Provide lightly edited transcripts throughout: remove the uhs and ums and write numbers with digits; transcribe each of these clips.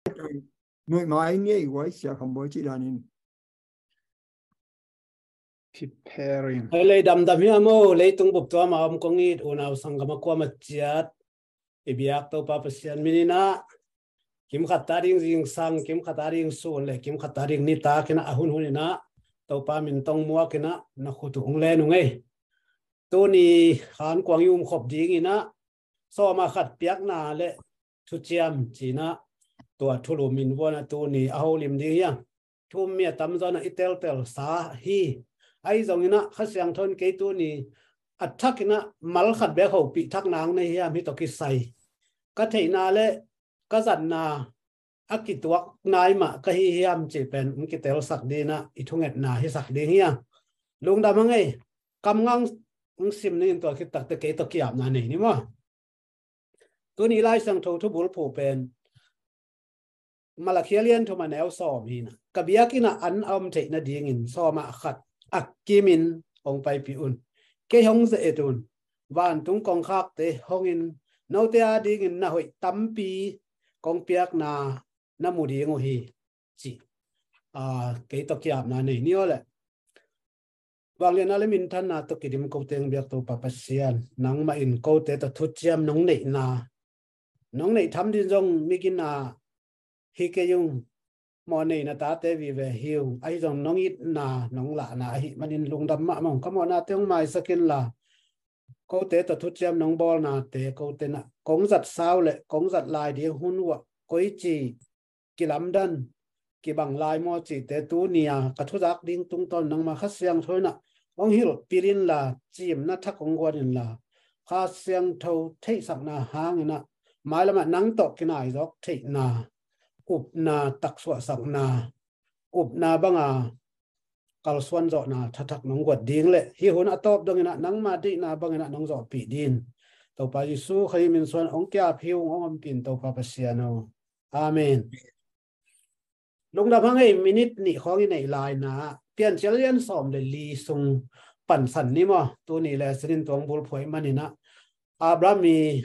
nuôi mai nghe quái xia không bối chỉ là nên preparing lấy đầm đầm hiểm ô lấy tung bục toa mà ông công nghiệp ôn áo sang gama qua mặt chiat ibiak tàu pa pasian minina kim khát ta riêng sang kim khát ta riêng suôn le kim khát ta riêng nita kena ahun hunina tàu pa min tông mua kena na khutu ung le nungai tu ni khan quang yum khop ding ina so ma khát piak na le thu chiam china tua thulu min wona tu ni aholim ding yang thum mia tam zona itel tel sa hi ai zong ina khasyang thon ke tu ni athakina mal khat be ho pi thak nang nei ya mi to ki sai ka theina le ka zan na akituak nai ma ka hi hiam che pen ki tel sak dina ithunget na hi sak ding ya lungda mangai kam ngang sim ni to ki tak te ke to kiam na nei ni mo tu ni lai sang tho thu bul phu pen malakhialian thoma neu som hi na kabiakina an te na ding in soma khat akimin ong pai pi un ke hong ze etun van tung kong khak te hongin no te a ding in na hoi tampi kong piak na mudi ngo hi chi ke to kiam na nei ni ole wanglen ale min than na to kidim ko teng biak to papasian nang ma in ko te to thu chiam nong nei tham din jong mikin na hi ke yung mo nei na ta te vi ve hiu ai jong nong it na nong la na hi manin lungdam ma mong kamo na teong mai sakin la ko te to thu chiam nong bol na te ko te na kong zat sao le kong zat lai di hun wa koi chi kilam dan ki bang lai mo chi te tu nia ka thu jak ding tung ton nang ma khas siang thoina ong hil pirin la chim na thak ong gwanin la kha siang tho thei sak na hang na mai lama nang to kinai jok thei na up na takswa sak na up na banga kalswan zo na thatak nong gwat ding le hi hun atop dongina nang ma di na bangina nong zo pi din to pa jisu khai min swan ong kya phiu ong am pin to pa pasiano amen lungda bangai minute ni khongi nei lai na pian chalian som le li sung pan san ni mo tu ni le srin tong bul phoi manina abrami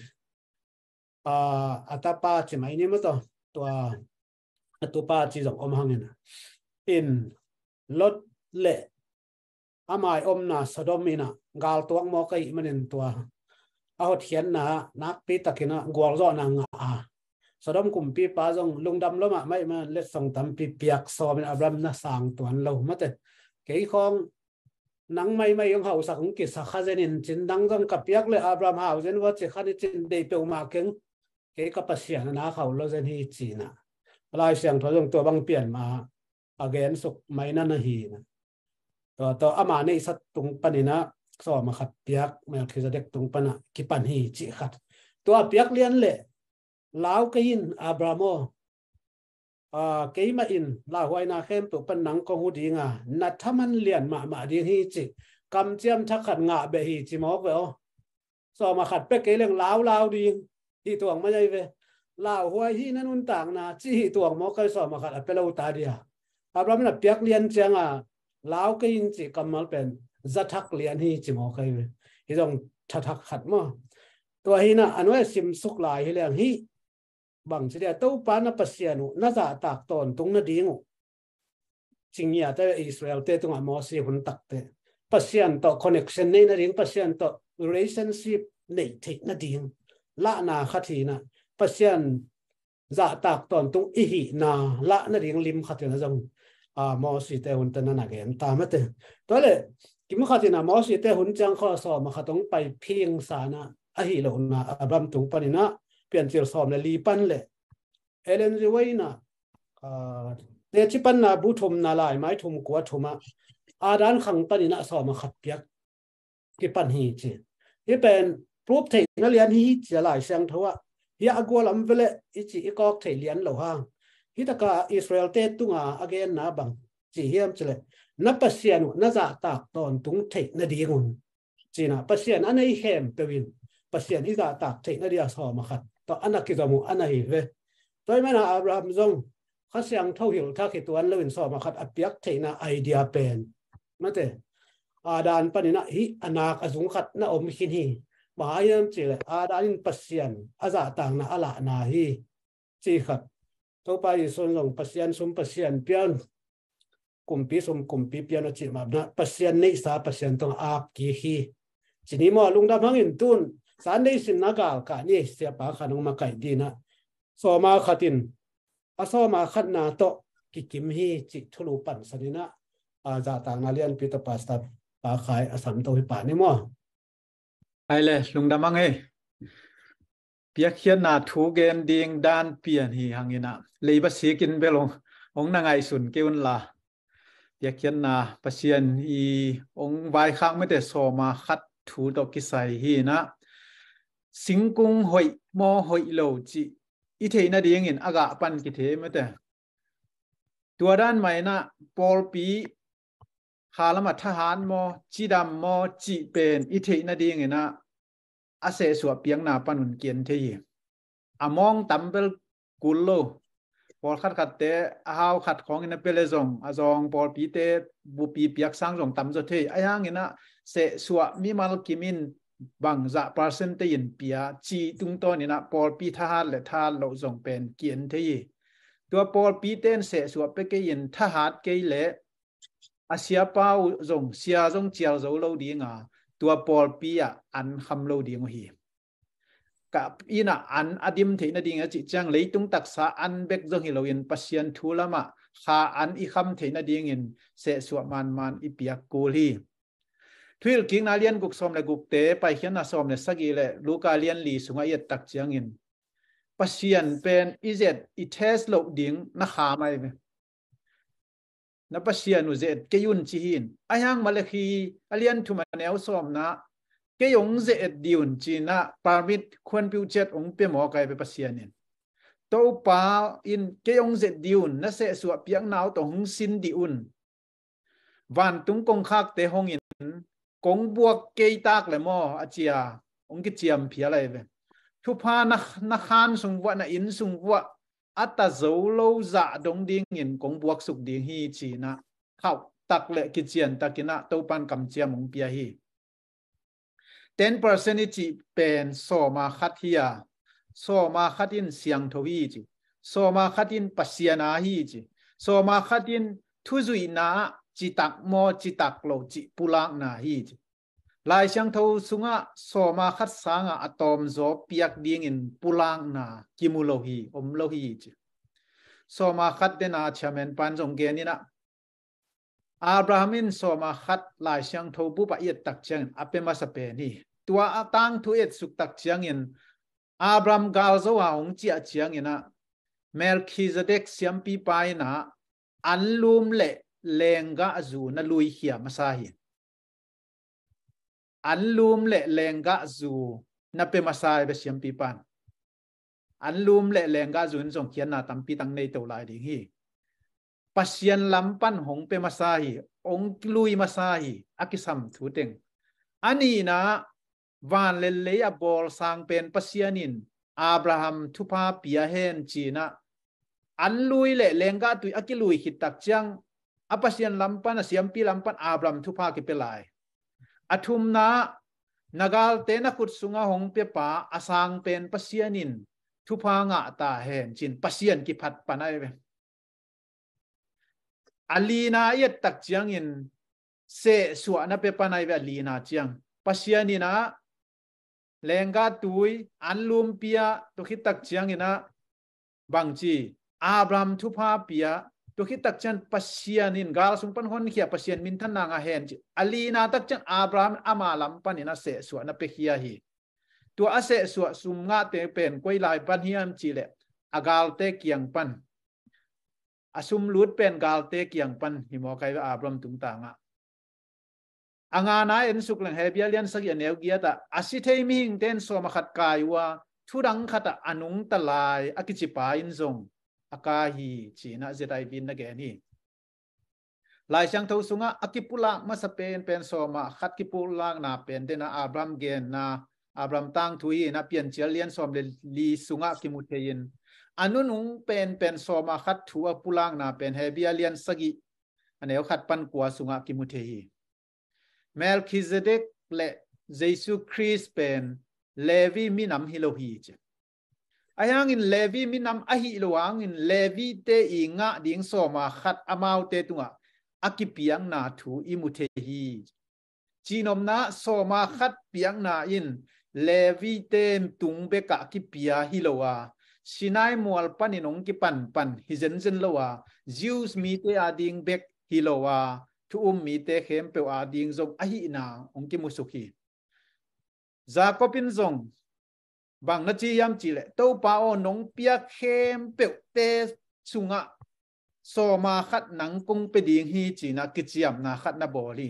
atapa chimai ni mo to to pa chi jong om hangena in lot le amai om na sodomina gal tuang mo kai manin tua ahot hian na nak pi takina gwal zo na nga sodom kumpi pa jong lungdam loma mai ma le song tam pi piak so min abram na sang tuan lo mate ke khong nang mai yong hau sak ki sa khazenin chin dang jong ka piak le abram hau zen wa che khani chin de pe ma keng ke ka pasia na khau lo zen hi china lai siang tho jong to bang pian ma again suk mai na hi na to ama nei sat tung panina so ma khat piak mel khizadek tung pana ki pan hi chi khat to piak lian le lao kain abramo keima in la huaina khem to pan nang ko hu dinga na thaman lian ma ding hi chi kam chiam thak khat nga be hi chi mok ve o so ma khat pe ke leng lao ding hi tuang ma jai ve lao huai hi nanun tang na chi hi tuang mo kai so ma khat a pe lo ta dia abram na piak lian changa lao kain chi kamal pen zathak lian hi chi mo kai ve hi jong thatak khat mo to hi na anwa sim suk lai hi leng hi bang chia to pa na pasianu na za tak ton tung na dingu chingya ta Israel te tung amo si hun tak te pasian to connection nei na ring pasian to relationship nei thik na ding la na khathi na pasian za tak ton tung i hi na la na ring lim khathi na jong mo si te hun ta na gen ta ma te to le kim khathi na mo si te hun chang kho so ma khatong pai phing sa na a hi lo na abam tung panina pian chil som le li pan le elen riwaina te chi pan na bu thum na lai mai thum kwa thuma adan khang pani na so ma khat piak ki pan hi chi hi pen proof thei na lian hi chi lai sang thowa hi agol am vele ichi ikok thei lian lo hang hi taka Israel te tunga again na bang chi hiam chile na pasian na za tak ton tung thei na dingun china pasian anei hem pewin pasian hi za tak thei na dia so ma khat to anak ki zamu anai ve toy mana Abraham zong khasyang thau hil tha ki tuan lewin so ma khat apiak theina idea pen mate adan panina hi anak azung khat na om khin hi mahayam chile adanin pasian aza tang na ala na hi chi khat ตัวไปส่วนหลงปัสยานสมปัสยานเปียนกลุ่มปีสมกลุ่มปีเปียนจิมาบนะปัสยานในสาปัสยานต้องอาบกี่ฮีทีนี้มอลุงดำพังอินตุนสารได้สินนักกานี่เสียปากขนมมาไก่ดีนะสอมาขัดินอาสอมาขัดนาโตกิกิมฮีจิทุลุปันสนินะอาจาต่างนาเลียนพิตาปาสตาปาขายอสัมโตวิปานี่มั้งไอเลยลุงดำมังเอเปียกเขียนนาทูเกนดิงด้านเปลี่ยนหีหังยินะเลยภาษีกินไปลงองนางไอสุนเกวนลาเปียกเขียนนาภาษีอีองไว้ข้างไม่แต่โซมาคัดถูดอกกิไซฮีนะสิงกุงหอยมอหอยโลจิอีเทน่าดีอย่างเงี้ยอากาปันกิเทไม่แต่ตัวด้านใหม่นะปอลปีคาลมัทหารมอจีดำมอจีเป็นอีเทน่าดีอย่างเงี้ยนะอาเสสวเปียงนาปันุนเกียนเทียมองตั้มเปลกุลโลพอขัดเตะหาวขัดของอินเปเลซงอาจองพอปีเตบุปีเปียกสังจงตั้มจะเทียไอ้ยังเงี้ยนะเสสวมีมาลกิมินบางจะเปอร์เซนต์ยินเปียจีตุงต้นนี่นะพอปีทหารและทหารเราจงเป็นเกียนเทียตัวพอปีเต้นเสสวไปเกียนทหารเกยเละอาเซียเป้าจงเสียจงเจียวเราเราดีงาตัวปอลปีอ่ะอันคำเราดีงหีกับอีน่ะอันอดิมเทนดีงจิจังเลยตุงตักษาอันเบกจงหิเราอินปัสยันทูละมะขาอันอีคำเทนดีงินเสสวมันอีเปียกกูลีทวิลกิงนาเลียนกุกสมเลกุกเตไปเขียนนาสมเลสกีเลลูกาเลียนลีสุงายตักจังอินปัสยันเป็นอีเจตอีเทสโลดิงนักขาไม่นับเสียนุเจตเกยุนจีหินอายังมาเลคีอเลียนทุมาเนวสอมนะเกยงเจตดิวน์จีนะปามิดควรพิวเจตองเปียหมอไกไปปัสยันเนี่ยตัวป้าอินเกยงเจตดิวน์นั่นเสสวเปียงนาวตองสินดิอุนวันตุงกงคักเตหงอินกงบวกเกยตักเลยมออาเจียองกิเจียมเพียอะไรไปทุพานักขานสุงวะนะอินสุงวะอัตโจโลจะดงดิ่งเงินกงบวกสุกดิ่งฮีจีนะเข้าตักเละกิจเจียนตักินะตัวปันกำเจียมงเปียฮี10% จีเป็นโซมาคัดเฮียโซมาคัดอินเสียงทวีจีโซมาคัดอินปัสยานาฮีจีโซมาคัดอินทุจุยนาจิตักโมจิตักโลจิปุลังนาฮีจีลายช่างทวสุงะโซมาคัดสางอะตอมโซเปียกดิ่งอินปุลังนากิมุโลฮีอมโลฮีจีโซมาคัดเดนาชาเมนปันจงเกนินะอับราฮัมินโซมาคัดลายช่างทวบุปะเอียดตักเชียงอเปมาสเปนีตัวตั้งทุเอ็ดสุกตักเชียงอินอับรามกาลโซฮาองเจียเชียงอินะเมลคิซเดกเซียมปีไปนะอันลุมเละเลงกาจูนลุยเขียมาซาฮิอันลุมเละเลงกาจูนับเป็นมาซาเบเซียมปีปันอันลุมเละเลงกาจูนส่งเขียนนาตัมปีตังในตัวลายดิ่งฮีปัสยันลำปันหงเป็นมาซาฮิองลุยมาซาฮิอากิซัมทูเต็งอันนี้นะวันเลเลียบอลสังเป็นปัสยานินอับราฮัมทุพาเปียเฮนจีนะอันลุยเละเลงกาตุยอากิลุยหิตักจังอปัสยันลำปันเสียมปีลำปันอับราฮัมทุพากิเปลายอทุมนะนากาลเตนักุดสุงาหงเปียปาอสังเป็นปัสยานินทุพางะตาเฮนจินปัสยันกิพัดปนัยเวอลีนาเยตักจังอินเสสวนะเปปนัยเวอลีนาจังปัสยานินะเลงกาตุยอันลุมเปียตุคิตักเจียงอินะบางจีอับรามทุพาเปียตุคิตักเจียนปัสยานินกาลสุงปันคนเขียปัสยานมินทันนางาเฮนจีอลีนาตักเจียนอับรามอามาลัมปันอินะเสสวนะเปเฮียฮีตัวอาเสสวสุมงาเตเป็นกวยลายปันเฮียมจีเลอากาลเตเกียงปันอสุมลุดเป็นกาลเตเกียงปันหิมอไกวอับรามตุงตางะอังานาเอ็นสุกลังเฮเบียเลียนสักอย่างเนียวเกียตาอาศิเทมิงเต้นสวมขัดกายว่าทุดังขัดอนุงตลายอากิจิปาอินซงอากาฮีจีน่าเจไดบินนักแกนี่ลายช่างทวสุงะอากิปุลังมาสเปนเป็นสวมขัดกิปุลังนาเป็นเดนะอับรามเกนนาอับรามตั้งทุยนาเปลี่ยนเจียเลียนสวมลีสุงะกิมุเทยินอนุนุงเป็นสวมขัดทัวปุลังนาเป็นเฮเบียเลียนสักอันเดียวขัดปันกัวสุงะกิมุเทยีเมลคิซเดกและเยซูคริสต์เป็นเลวีมินัมฮิโลฮีจ ayang in levi minam ahi luang in levi te inga ding soma khat amau te tunga akipiang na thu imuthe hi chinom na soma khat piang na in levi tem tung beka kipia hilowa sinai mual paninong ki pan hi zen lowa jews mi te ading bek hilowa thu mi te khem pe ading zong ahi na ongki musukhi Jacobin zong bang na chi yam chi le to pa o nong pia khem pe te sunga soma khat nang kung pe ding hi chi na kichiam na khat na boli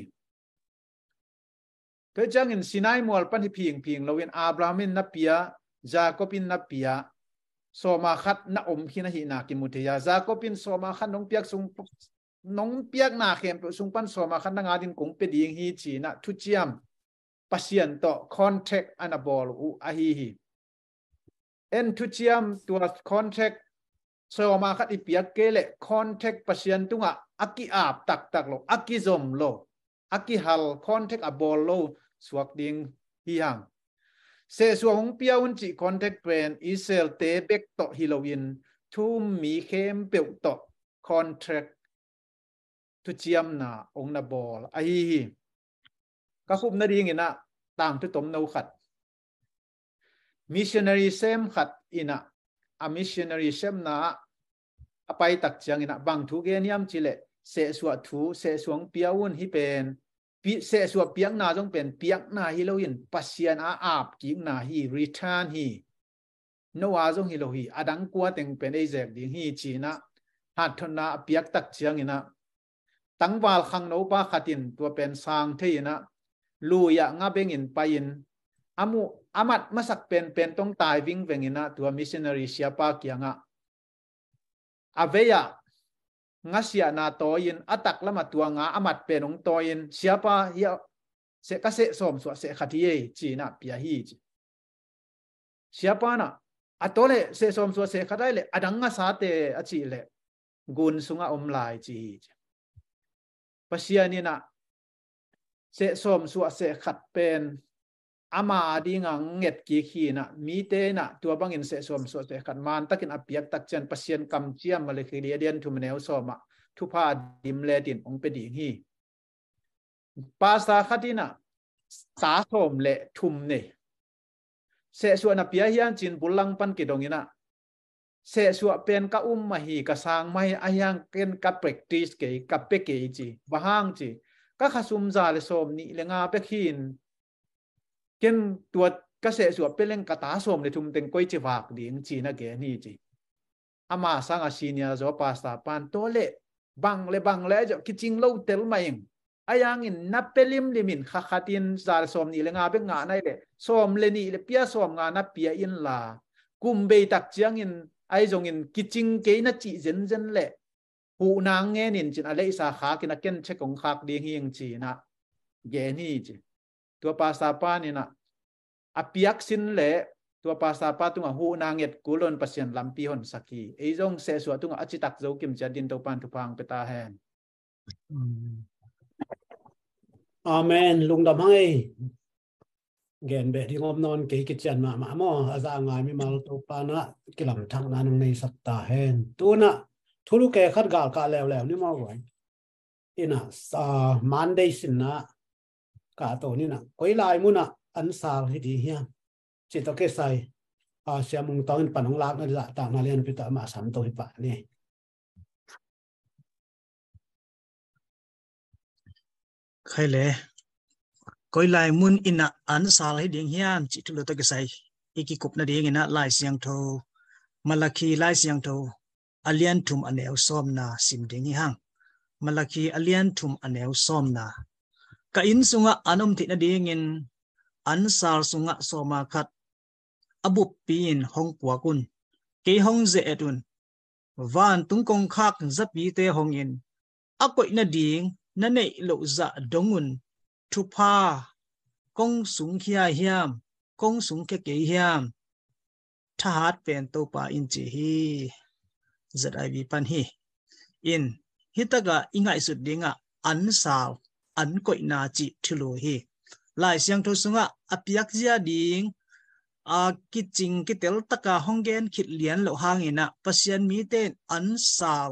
pe chang in sinai mual pan hi phing lowin abrahamin na pia Jacobin na pia soma khat na khina hi na ki mutheya Jacobin soma khat nong piak sung nong piak na khem pe sung pan soma khat na nga din kung pe ding hi chi na thu chiam pasien to contract anabol u ahi hi en thu chiam tua contract soma khat i piak kele contract pasien tunga aki ap tak lo aki zom lo aki hal contract abol lo suak ding hi hang se suang piaun chi contact pen isel te bek to hilowin thum mi khem pe to contract tu chiam na ong na bol ai hi ka khup na ring ina tang tu tom no khat missionary sem khat ina a missionary sem na apai tak chiang ina bang thu ge niam chile se suwa thu se suang piaun hi pen se suwa piang na jong pen piak na hi loin pasian a ap ki na hi return hi no a jong hi lo hi adang kwa teng pen ei jek ding hi china hat thona piak tak chiang ina tangwal khang no pa khatin tua pen sang theina luya nga bengin pain amu amat masak pen tong tai wing vengina tua missionary siapa kianga aveya ngasia na toin atak lama tua nga amat penong toin siapa ya se kase som so se khatie china pia hi siapa na atole se som so se khatai le adanga sa te achi le gun sunga omlai chi pasiani na se som so se khat pen ama adinga nget ki khi na mi te na tua bangin se som so se khat man takin apiak tak chen pasien kam chiam male khilian thu meneu soma thu pha dim le tin ong pe ding hi pasta khatina sa som le thum ne se su na pia hian chin bulang pan ki dongina se su pen ka ma hi ka sang mai ayang ken ka practice ke ka pe ke chi bahang chi ka khasum za le som ni le nga pe khin ken tua ka se su peleng ka ta som le thum teng koi chi wak ding chi na ge ni chi ama sanga senior zo pasta pan to le bang le jo kiching lo tel mai ayang in na pelim limin khatin zal som ni le nga be nga nai le som le ni le pia som nga na pia in la kum be tak chiang in ai jong in kiching ke na chi zen le hu nang nge nin chin ale sa kha kin a ken che kong khak ding hiang chi na ge ni chi tua pasta pa ni na apiak sin le tua pasta pa tunga hu nanget kulon pasien lampi hon saki ei jong se su tunga achitak zo kim cha din to pan tu pang peta hen amen lung dam hai gen be di ngom non ke chan ma mo aza ngai mi mal to pa na kilam thang na nang nei sakta hen tu na thulu ke khat gal ka lew ni mo roi ina sa monday sin na ka to ni na koi lai mu na an sal hi di hian chi to ke sai a siamung tong panong lak na la ta na len pi ta ma sam to hi pa ni khai le koi lai mun ina an sal hi ding hian chi thu lo to ke sai iki kup na ding ina lai siang tho malaki lai siang tho alian thum aneu som na sim ding hi hang malaki alian thum aneu som na ka in sunga anom thi na ding in an sal sunga soma khat abup pin hong pua kun ke hong ze etun van tung kong khak zapi te hong in akoi na ding na nei lo za dongun thu pha kong sung khia hiam kong sung ke ke hiam that pen to pa in chi hi zai bi pan hi in hitaga ingai su dinga an sal an koi na chi thilo hi lai siang tho sunga apiak zia ding กิจริงกิเตลตะกาห้องเกนขิดเลียนเหล่าหางอินะปัสยันมีเตนอันสาว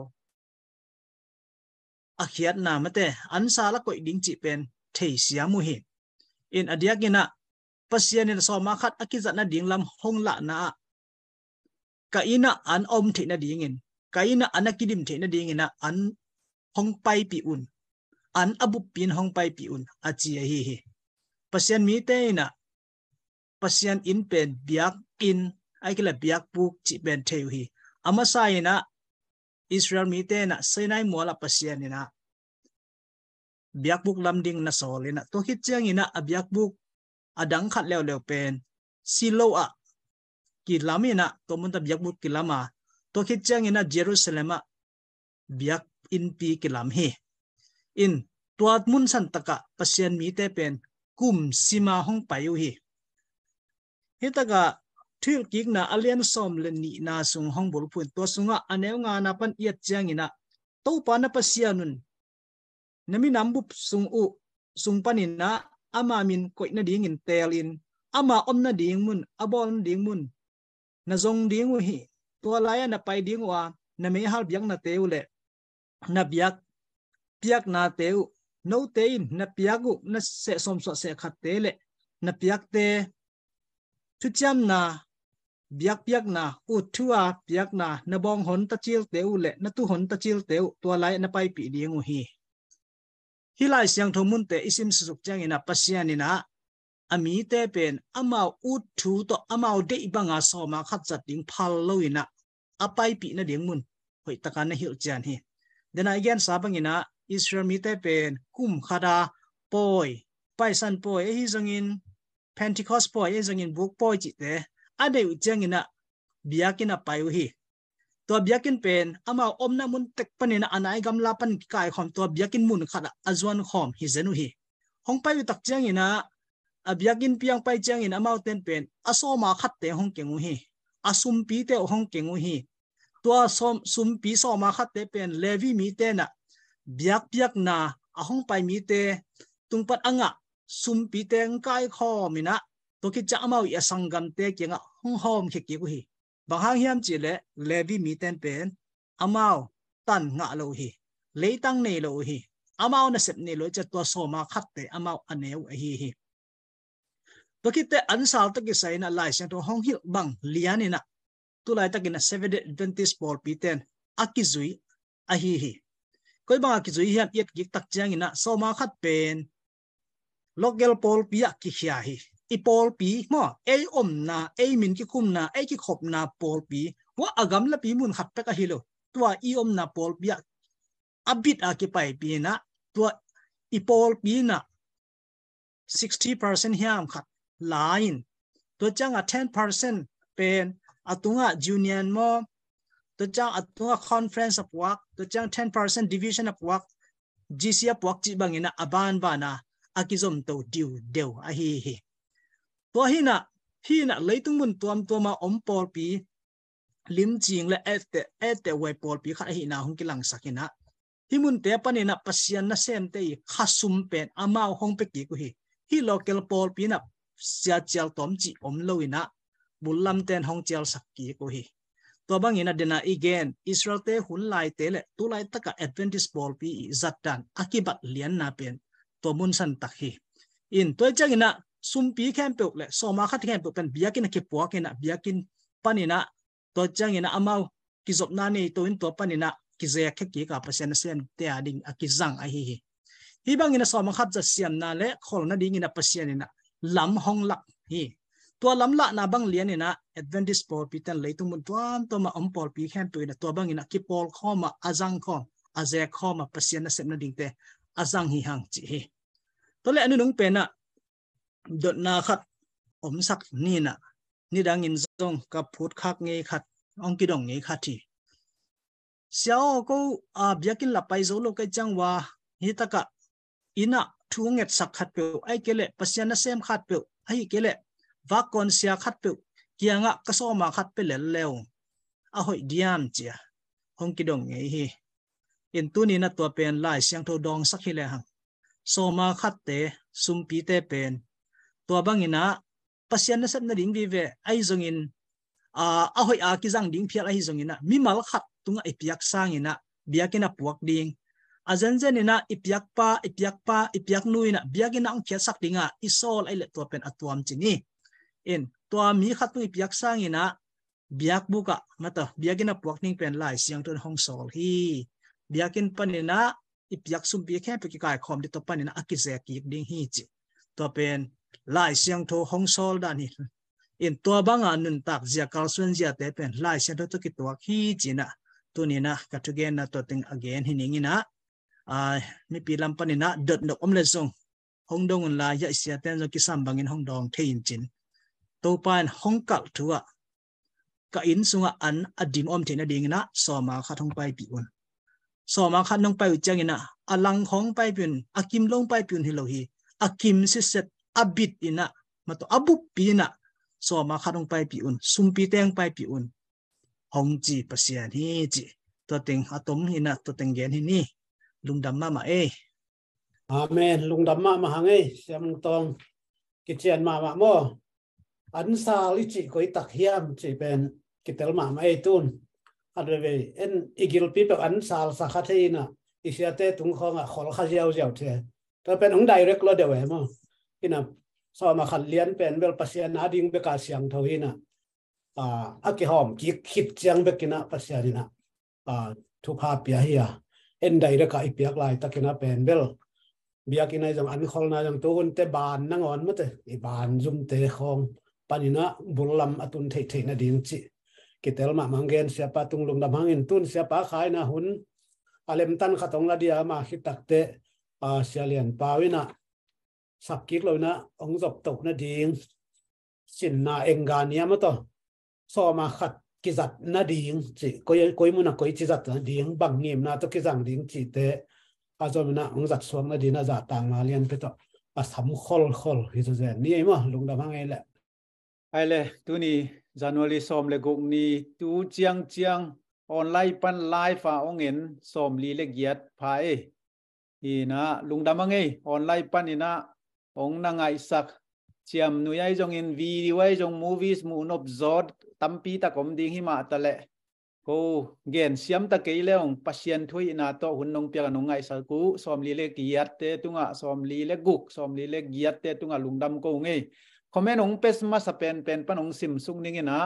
อาเขียนนามเตอันสาละก็ดิ่งจีเป็นเทียเสียมุหิอินอดียกินะปัสยันในสมาคัดอากิจัดนาดิ่งลำห้องละนะกะอินะอันอมเทนาดิ่งินกะอินะอันกิดิมเทนาดิ่งินะอันห้องไปปีอุนอันอบุปปินห้องไปปีอุนอาจีฮีปัสยันมีเตนะปัสยันอินเป็นเบียกอินไอ้ก็เลยเบียกบุกจีเป็นเทียฮีอามาไซนะอิสราเอลมีเตนะเซนัยมัวละปัสยันนี่นะเบียกบุกลำดิ่งนะโซเลยนะตัวคิดเจียงนี่นะเบียกบุกอดังขัดแล้วเป็นซิโลอะกิลามีนะตัวมันตะเบียกบุกกิลามาตัวคิดเจียงนี่นะเยรูซาเล็มอะเบียกอินปีกิลามเฮอินตัวมุนสันตะกะปัสยันมีเตเป็นกุมซิมาห้องไปอยู่ฮีฮิตะกะทิลกิกนะอเลียนซอมเลนีนาสุงห้องบุรุษตัวสุงะอันเอวงานาปันเอียดเจียงนี่นะตัวปานะปัสยันุนนมีน้ำบุบสุงอุสุงปานินนะอามามินกอยนาดิ่งินเตลินอามาอมนาดิ่งมุนอบอลดิ่งมุนนาจงดิ่งวหีตัวลายนาไปดิ่งว่านาไม่ฮัลเบียกนาเตวเล่นาเบียกเปียกนาเตวโนเตอินนาเปียกุนาเสสมสเสขัดเตเล่นาเปียกเตทุจำนาเบียกเปียกนาอุทัวเปียกนานาบองหนตะจิลเตวเล่นาตุหนตะจิลเตวตัวลายนาไปปีดิ่งวหีฮิลายเสียงทมุนเตอิสิมสุกจังอินะปัสยานินะอามีเตเป็นอามาอุทูโตอามาเดอิบังอาสอมาขัดจัดดิ่งพัลโลอินะอาไปปีนะดิ่งมุนหอยตะการนะฮิลจานฮีเดนไอเกนสาบังอินะอิสราเอลมีเตเป็นกุมขดาปอยไปสันปอยฮิจังอินเพนทิคอสปอยฮิจังอินบุกปอยจิเตอะเดอุจังอินะเบียกินะไปอุฮีตัวเบียกินเป็นอามาอมน้ำมุนเต็กปนินะอันไอกำลาปันกายของตัวเบียกินมุนขัดอาจวนขอมฮิเซนุฮีห้องไปวิตักเจียงอินะเบียกินเปียงไปเจียงอินะอามาเต็นเป็นอาโซมาขัดเตห้องเก่งอุฮีอาซุมปีเตห้องเก่งอุฮีตัวซุมปีโซมาขัดเตเป็นเลวีมีเตนะเบียกเปียกนาห้องไปมีเตตุงปัดอ่างซุมปีเตงกายขอมินะตัวคิดจะอามาอีสังกัมเตเก่งห้องหอมเขกิกุฮีบางครั้งเฮียมจีเล่เลวีมีเต็นเป็นอามาวตันงะโลหีเลยตั้งเนโลหีอามาวน่ะเสพเนโลจะตัวโซมาขัดเตอามาวอันเนวฮีตัวคิดแต่อันสาวตะกิใส่น่ะลายเสียงตัวห้องฮิลบังเลียนี่น่ะตัวลายตะกิน่ะSeventh Adventist Paulปีเต็นอากิจุยอะฮีก็บางอากิจุยเฮียมเอียดกิกตักเจียงนี่น่ะโซมาขัดเป็นโลเกลปอลปีอะกิเฮียฮีอีปอลปีมอเออมนาเอมินกิคุมนาเอกิขบนาปอลปีว่าอากำละปีมุนขัดไปกะฮิโลตัวอีอมนาปอลปีอับิดอากิไปปีนะตัวอีปอลปีนะ 60% เฮียมขัดไลน์ตัวจังอ่ะ 10% เป็นอัตุงอ่ะ Union มอตัวจังอัตุงอ่ะ Conference of Work ตัวจัง 10% Division of Work GC of Workจีบังอินะอบานบานะอากิซอมโตดิวเดวอะฮีตัวฮีน่ะเลยตุ้งมุนตัวมาอมปอลปีลิมจิงและเอเตไวปอลปีขัดฮีน่าหงกิลังสักนะฮิมุนเตปนินะปัสยันนะเซมเตยขัดซุมเป็นอามาหงเปกิกุฮีโลเกลปอลปีนะเสียเจลตอมจีอมโลวินะบุลลัมเตนหงเจลสักกิกุฮีตัวบางอินะเดนะอีเกนอิสราเอลเตหุนไลเตเลตุไลตะกะแอดเวนทิสปอลปีจัดดันอากิบัตเลียนนาเป็นตัวมุนสันตักฮีอินตัวจังอินะซุมปีแคมเปลเลยโซมาขัดแคมเปลเป็นเบียกินเก็บปัวกินเบียกินปานินะตัวจังอินะอามากิจบนานี่ตัวอินตัวปานินะกิเซแค่กี่กับเปอร์เซ็นต์เซนเตียดิ่งกิจังไอฮีบางอินะโซมาขัดจะเสียมนาเล่ขอลนาดิ่งอินะเปอร์เซ็นต์อินะลำห้องหลักฮีตัวลำละนาบางเลียนอินะแอดเวนทิสปอลปีตันเลยตุ้งมุนตัวมาอมปอลปีแคมเปลนะตัวบางอินะกิปอลข้อมาอาจังข้ออาเซข้อมาเปอร์เซ็นต์เซนนาดิ่งเตอาจังฮีหังจีฮีตัวเล่นนุ่งเป็นนะดดนาขัดอมสักนี่นะนี่ดังอินซงกับพูดคักเงยขัดองกิดองเงยขัดที่เสียวก็เบียกินหลับไปโซโลกัยจังว่าฮิตกะอินะทูเงตสักขัดเปลไอเกเลปัสยานะเซมขัดเปลไอเกเลวักกอนเสียขัดเปลเกียงะกระโซมาขัดเปลเลวอ่ะหอยเดียมเจียองกิดองเงยฮีอินตัวนี้นะตัวเป็นลายเสียงโทดองสักฮิเลหังโซมาขัดเตซุมปีเตเป็นตัวบางอินะป pasian na sat na ding vi ve ai zongin a hoi a ki jang ding phial ai zongina mi mal khat tunga ipiak sangina biakina puak ding ajan janina ipiak pa nuina biakina ang khia sak dinga isol ai le to pen atuam chini in to mi khat tu ipiak sangina biak buka mata biakina puak ning pen lai siang ton hong sol hi biakin panina ipiak sum bi khe pe ki kai khom di to panina akize ki ding hi chi to pen lai siang tho hong sol dan hi in to banga nun tak zia kalsun zia te pen lai siang tho to ki to hi china tunina ka to gen na to ting again hi ningina mi pilam panina dot no omle song hong dong la ya sia ten zo ki sam bangin hong dong thein chin to pan hong kal thuwa ka in sunga an adim om thena dingina soma khathong pai pi un soma khanong pai changina alang khong pai pin akim long pai pin hilohi akim si set abit ina mato abu pina soma khanong pai pi un sumpi teng pai pi un hong ji pasian hi ji to ting atom hina to teng gen hi ni lungdam ma e amen lungdam ma hangai siam tong kichian ma mo an sal chi koi tak hiam chi pen kitel ma e tun adve en igil pi pe an sal sa khatheina isiate tung khonga khol kha jiao jiao the to pen ong direct lo de we mo ina so ma khan lian pen bel pasian na ding be ka siang thoina aki hom ki khit chiang be kina pasianina thu pha pia hiya en direct ka ipiak lai takina pen bel biakina jang an khol na jang to hun te ban nangon mate I ban zum te khong panina bulam atun thei thei na ding chi kitel ma mangen siapa tung lung dam hangin tun siapa khai na hun alem tan khatong la dia ma khitakte sialian pawina sakik loina ong jop tok na ding sin na engania ma to so ma khat kizat na ding chi koi mu na koi chi zat na ding bang nim na to ki jang ding chi te azomna ong zat suang na dina za tang ma lian pe to asam khol hi zo zen ni ma lung dam hangai le ai le tu ni January som le guk ni tu chiang online pan live fa ongen som li le giat phai ina lungdam angai online pan ina ong na ngai sak chiam nuyai jong in video ai jong movies mu nop zod tampi ta kom ding hi ma ta le ko gen siam ta ke leong pasien thui ina to hun nong pya nong ngai sa ku som li le giat te tunga som li le guk som li le giat te tunga lungdam ko ngai comment ong pes ma sa pen panong sim sung ning ina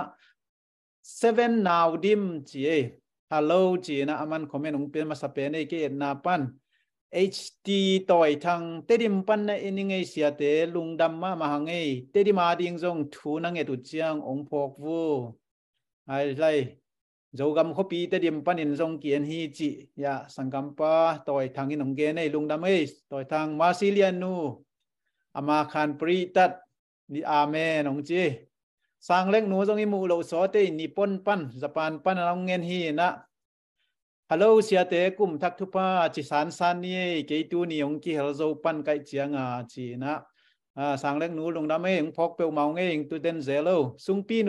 7 now dim chi hello chi na aman comment ong pen ma sa pen e ke na pan ht toy thang tedim pan na ining ei sia te lungdam ma hangai tedi ma ding jong thu na nge tu chiang ong phok vu ai lai jogam khopi tedim pan in jong kian hi chi ya sangam pa toy thang in ong ge nei lungdam ei toy thang masilian nu ama khan pri tat ni amen ong chi sang lek nu jong I mu lo so te ni pon pan japan pan ong ngen hi na hello sia te kum thak thu pa chi san ni ke tu ni ong ki hel zo pan kai chianga chi na sang lek nu lung dam eng phok pe mau nge eng tu den zelo sung pi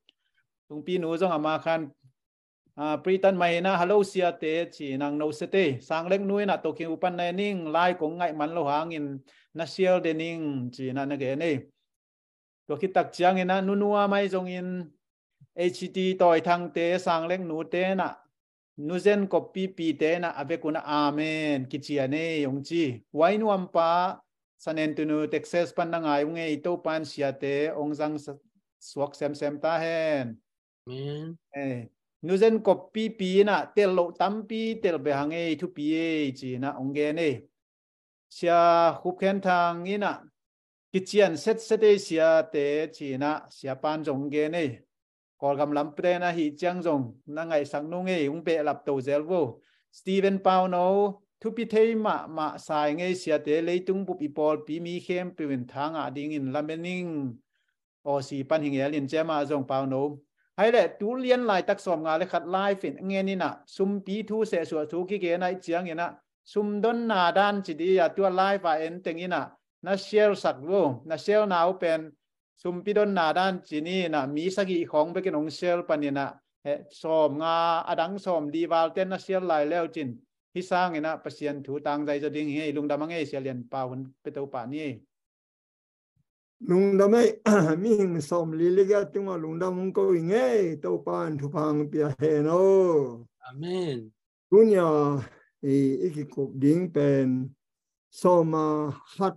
nu jong ama khan pritan mai na hello sia te chi nang no se te sang lek nu na to ki upan na ning lai ko ngai man lo hangin na sial de ning chi na ge nei to ki tak chiang ina nunua mai jong in ht toy thang te sang lek nu te na nuzen copy pi te na ave kuna amen kichiane yong chi wainu ampa sanen tunu texas pan na ngai nge to pan sia te ongjang swak sem ta hen amen nuzen copy pi na tel lo tampi tel be hange thu pi chi na ongge ne sia khup khen thang ina kichian set sia te chi na sia pan jong ge ne còn gam lắm pre na hi chang jong na ngai sang nu nge ung pe lap to zel wo Stephen Pau no thu pi thei ma sai nge sia te leitung pu pi pol pi mi khem pi win thang a ding in lamening o si pan hing elin chema jong Pau no hai le tu lian lai tak som nga le khat lai fin nge ni na sum pi thu se su thu ki ge nai chiang ina sum don na dan chi di ya tu lai fa en teng ina na share sak wo na share now pen sumpidon na dan chini na mi sagi khong be kenong sel panina som nga adang som diwal ten na sel lai leo chin hi sang ina pasien thu tang dai jading he lungdam ange selian paun peto pa ni lung đam ấy mình xóm lý lý cái tiếng mà lung đam có ý nghe tàu pan thu phang bia hè nó Amen. cũng nhờ ý cái cục điên bên xóm mà hát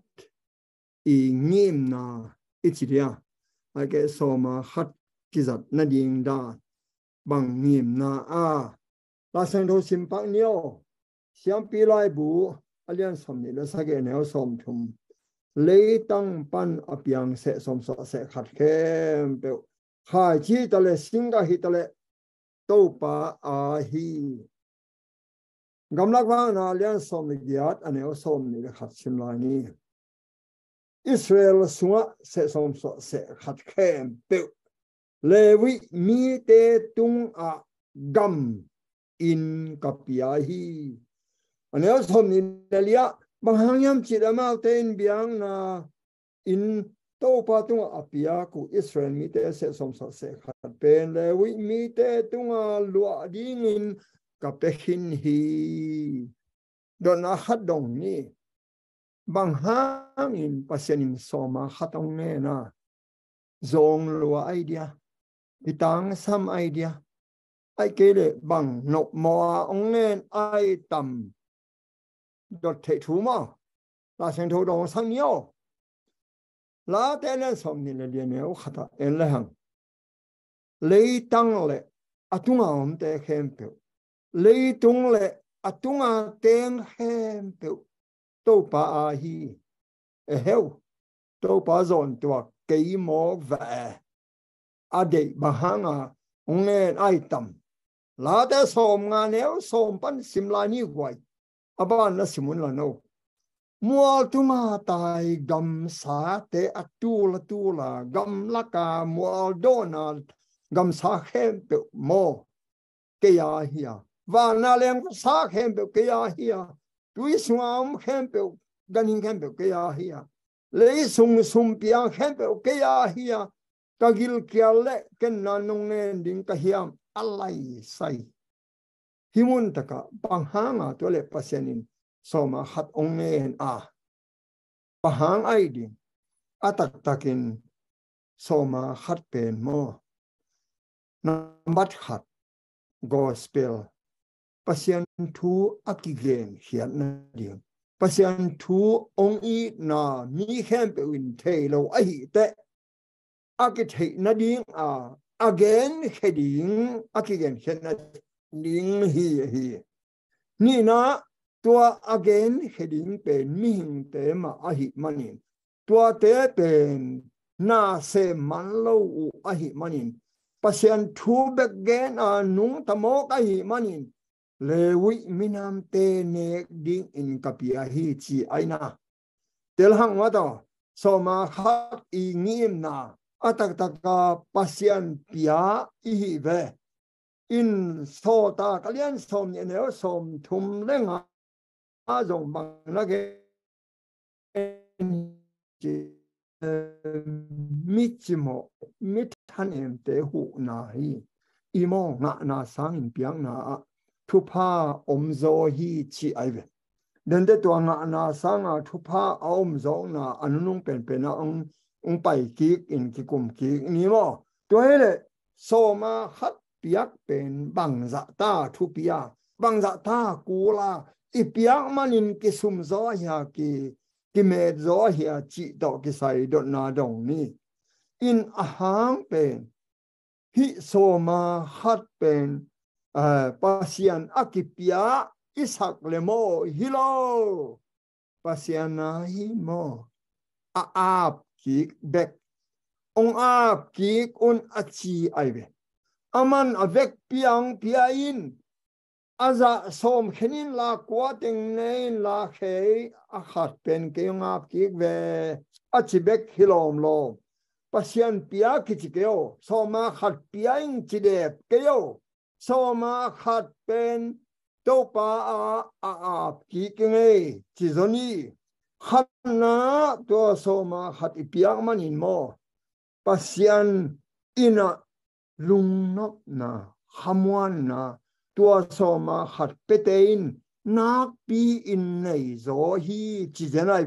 ý nghiêm na ít chỉ à cái xóm mà hát cái giật nó điên đa bằng nghiêm na là sang thô sim bạc nhiều xiang pi lai bu alian xóm này là sao cái nẻo xóm thùng lấy tăng pan apiang sẽ xóm sọ sẽ khát khem biểu khai chi ta lệ sinh ta hi ta lệ tàu pa hi gam lắc vang na alian xóm này giat anh nẻo xóm này là khát sim lai ni Israel sunga sẽ xóm sọ sẽ khát khem biểu Levi mi te tung gam in kapia hi anh em xóm này lia bằng hàng nhâm chỉ là mau tên biang na in tàu pa tung apia của Israel mi te sẽ xóm sọ sẽ khát pen Levi mi te tung lụa ding in kapehin hi don khát dong ni bằng hàng in pasien in soma khát ông nghe na zong lụa idea itang sam idea ai kể lệ bằng nộp mò ông nghe ai tầm đột thể thú mà là sinh thú đồng sang nhiều là tên là sống như là liền nếu khát em là hàng lấy tăng lệ tung ông te khem biểu lấy tung lệ tung tên khem biểu tô pa hi heo tô pa zon tua cây mò vẽ để bằng hàng ông nghe ai tầm là để xóm ngà nếu xóm pan sim la ni quay aban là simun là nô mua tuma tai gam sa te tu la gam la ka mua dona gam sa khem pe mo ke ya hia và na lem sa khem pe ke ya hia tui suam khem pe ganin khem pe ke ya hia lấy sung piang khem pe ke ya hia ka gil kia le ken na nong ne ding ka hiam alai sai himun taka panghanga to le pasienin soma khat ong ne pahang ai ding atak takin soma khat pen mo number khat gospel pasien thu akigen hian na ding pasien thu ong i na mi khem pe win thei lo ai te akithei na ding again heading akigen hena ding hi ni na tua again heading pen mi hing te ma ahi manin tua te pen na se man lo u ahi manin pasien thu bek gen nung tamo ahi manin lewi minam te ne ding in kapia hi chi aina tel hang wa to so ma khat i ngim na atak taka pasien pia i ve in so ta kalian som ne ne som thum lenga zong bang na ge michimo mit han em te hu na hi imo nga na sang in piang na thu pha om zo hi chi ai ve den de to nga na sang thu pha om zo na anung pen pen na ong pai ki in ki kum ki ni mo to hele so ma khat piak pen bang za ta thu pia bang za ta ku la i piak manin ki sum zo ya ki me zo ya chi do ki sai do na dong ni in ahang pen hi so ma khat pen pasian akipia isak le mo hilo pasian na hi mo ap ki bek ong ap ki un achi aive aman avek piang piain aza som khenin la kwa teng nein la khei a khat pen ke ong ap ki ve achi bek hilom lo pasian pia ki chikeo soma khat piain chidep keo soma khat pen topa a ki kenge chizoni khatna to soma khat ipiak manin mo pasian ina lungno na hamwan na tua soma khat petein nak pi in nei zo hi chizenai be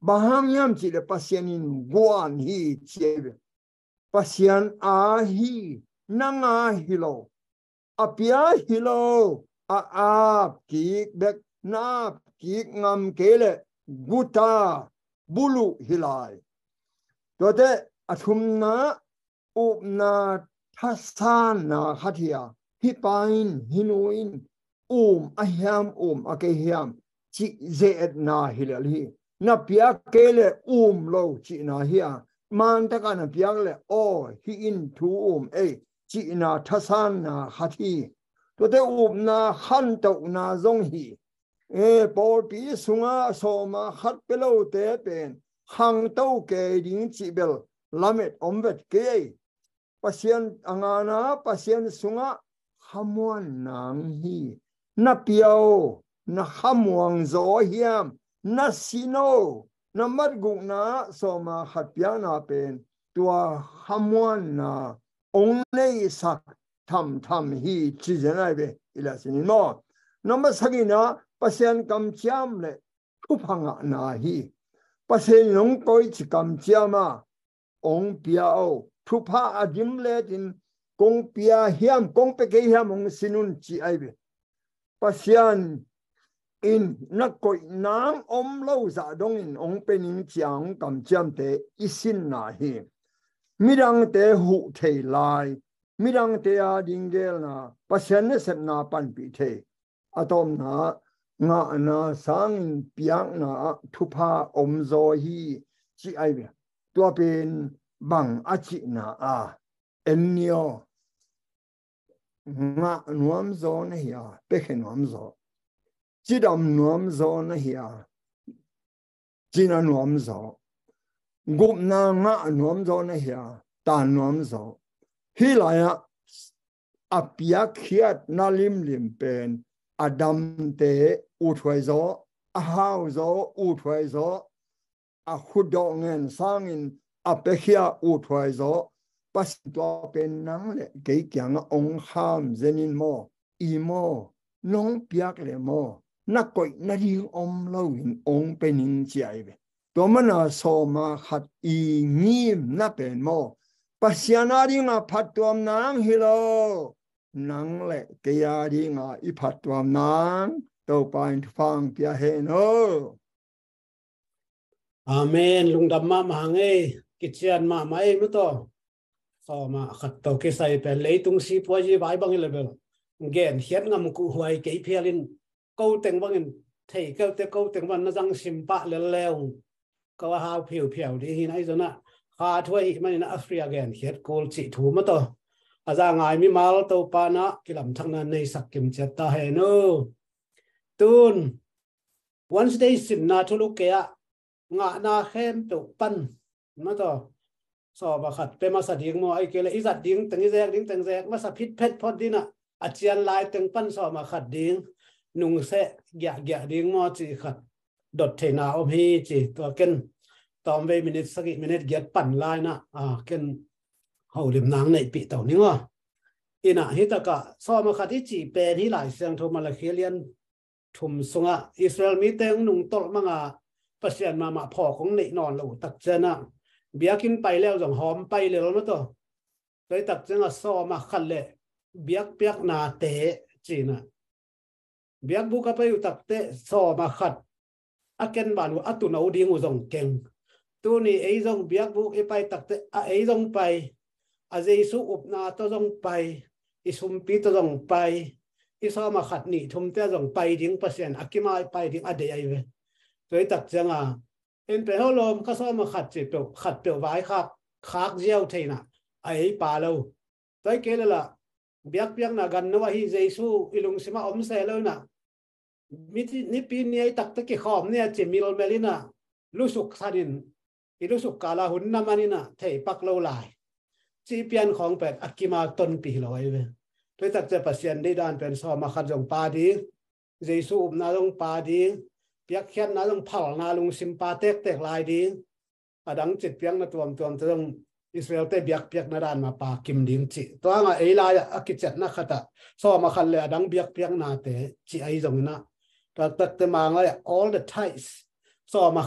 bahang yam chỉ là pasien in guan hi chế pasien a hi nang a hilo apia hilo a ki bek na ki ngam kele guta bulu hilai to te athum na na thasan na khathia hi pain hinuin ahiam akehiam chi ze na hilali na pia kele lo chi na hia man ta kana pia le o hi in thu chi na thasan na khathi to te na khan to na zong hi por pi sunga soma khat pelo te pen hang to ke ding chi bel lamet omvet ke pasien angana pasien sunga hamuan nang hi na piao na hamuang zo hiam na sino na matgung na soma khat pia na pen tua hamuan na only sak tham hi chi janai be ila sin mo number sagina pasien kam chiam le thupanga na hi pasien long koi chi kam chiama ong piao thupa adim le tin kong pia hiam kong pe ke hiam ong sinun chi ai be pasien in na koi nang lo za dong in ong pening chiang kam chiam te isin na hi mirang te hu thei lai mirang te a dingel na pasien ne sep na pan pi the atom na nga na sang piang na thupa zo hi chi ai be tua pen bang a chi na a enio nga nuam zo na hi pe khen nuam zo chi dam nuam zo na hi chi na nuam zo gup na nga nuam zo na hi ta nuam zo hi la ya apia khiat na lim pen adam te u thwai zo a hau zo u thwai zo a khudongen sangin apehia u thwai zo pas to pen nang le ke kyang ong ham zenin mo i mo nong piak le mo na koi na ri lo in ong pening chiai be to mana so ma khat i ngim na pen mo pasiana ri nga phat tom nang hilo nang le ke ya ri nga i phat tom nang to pain phang pia he no amen lung dam ma hange kichian ma mai mu to so ma khat to ke sai pe leitung si po ji bai bang level gen hian ngam ku huai ke phialin câu teng bangin thei câu teng ban na jang sim pa le lew ko ha phiu đi hi nai zona kha thoi mai na Africa gen hiat kol chi thu ma to aza ngai mi mal to pa na kilam thang na nei sak kim chat ta he no tun once day sim na thu lu ke a nga na khem to pan ma to so ba khat pe ma sa ding mo ai ke le izat ding teng zek ma sa phit phet phot dina a chian lai teng pan so ma khat ding nung se gya ding mo chi khat dot the na om hi chi to ken tom ve minute get pan lai na ken hậu lim nang nei pi tàu ni ngo ina hi ta ka so ma khat chi pen hi lai sang tho ma la khelian thum sunga Israel mi teng nung tol manga pasian ma pho kong nei non lo tak chana biakin pai leo jong hom pai le lo to toi tak changa so ma khat le biak piak na te chi na biak bu ka pai tak te so ma khat aken banu atu no ding u jong keng tu ni ei jong biak bu e pai tak te a ei jong pai a jesu up na to jong pai isum pi to jong pai isa ma khat ni thum te jong pai ding pasien akima pai ding ade ai ve toi tak changa en pe holom ka so ma khat chi to khat pe vai khak jiao theina ai pa lo toi ke la biak piak na gan no hi jesu ilung sima om se lo na ni pi ni ai tak ke khom ne che mil melina lusuk sanin ilusuk kala hun na manina thei pak lo lai chi pian khong pet akima ton pi loi ve toi tak che pasien de dan pen so ma khat jong pa di jesu na jong pa di piak khian na jong phal na lung sim pa tek lai di adang chit piang na tuam jong Israel te biak piak na dan ma pa kim ding chi to nga ei la akichat na khata so ma khan le adang biak piak na te chi ai jong na tak te ma nga all the ties so ma khat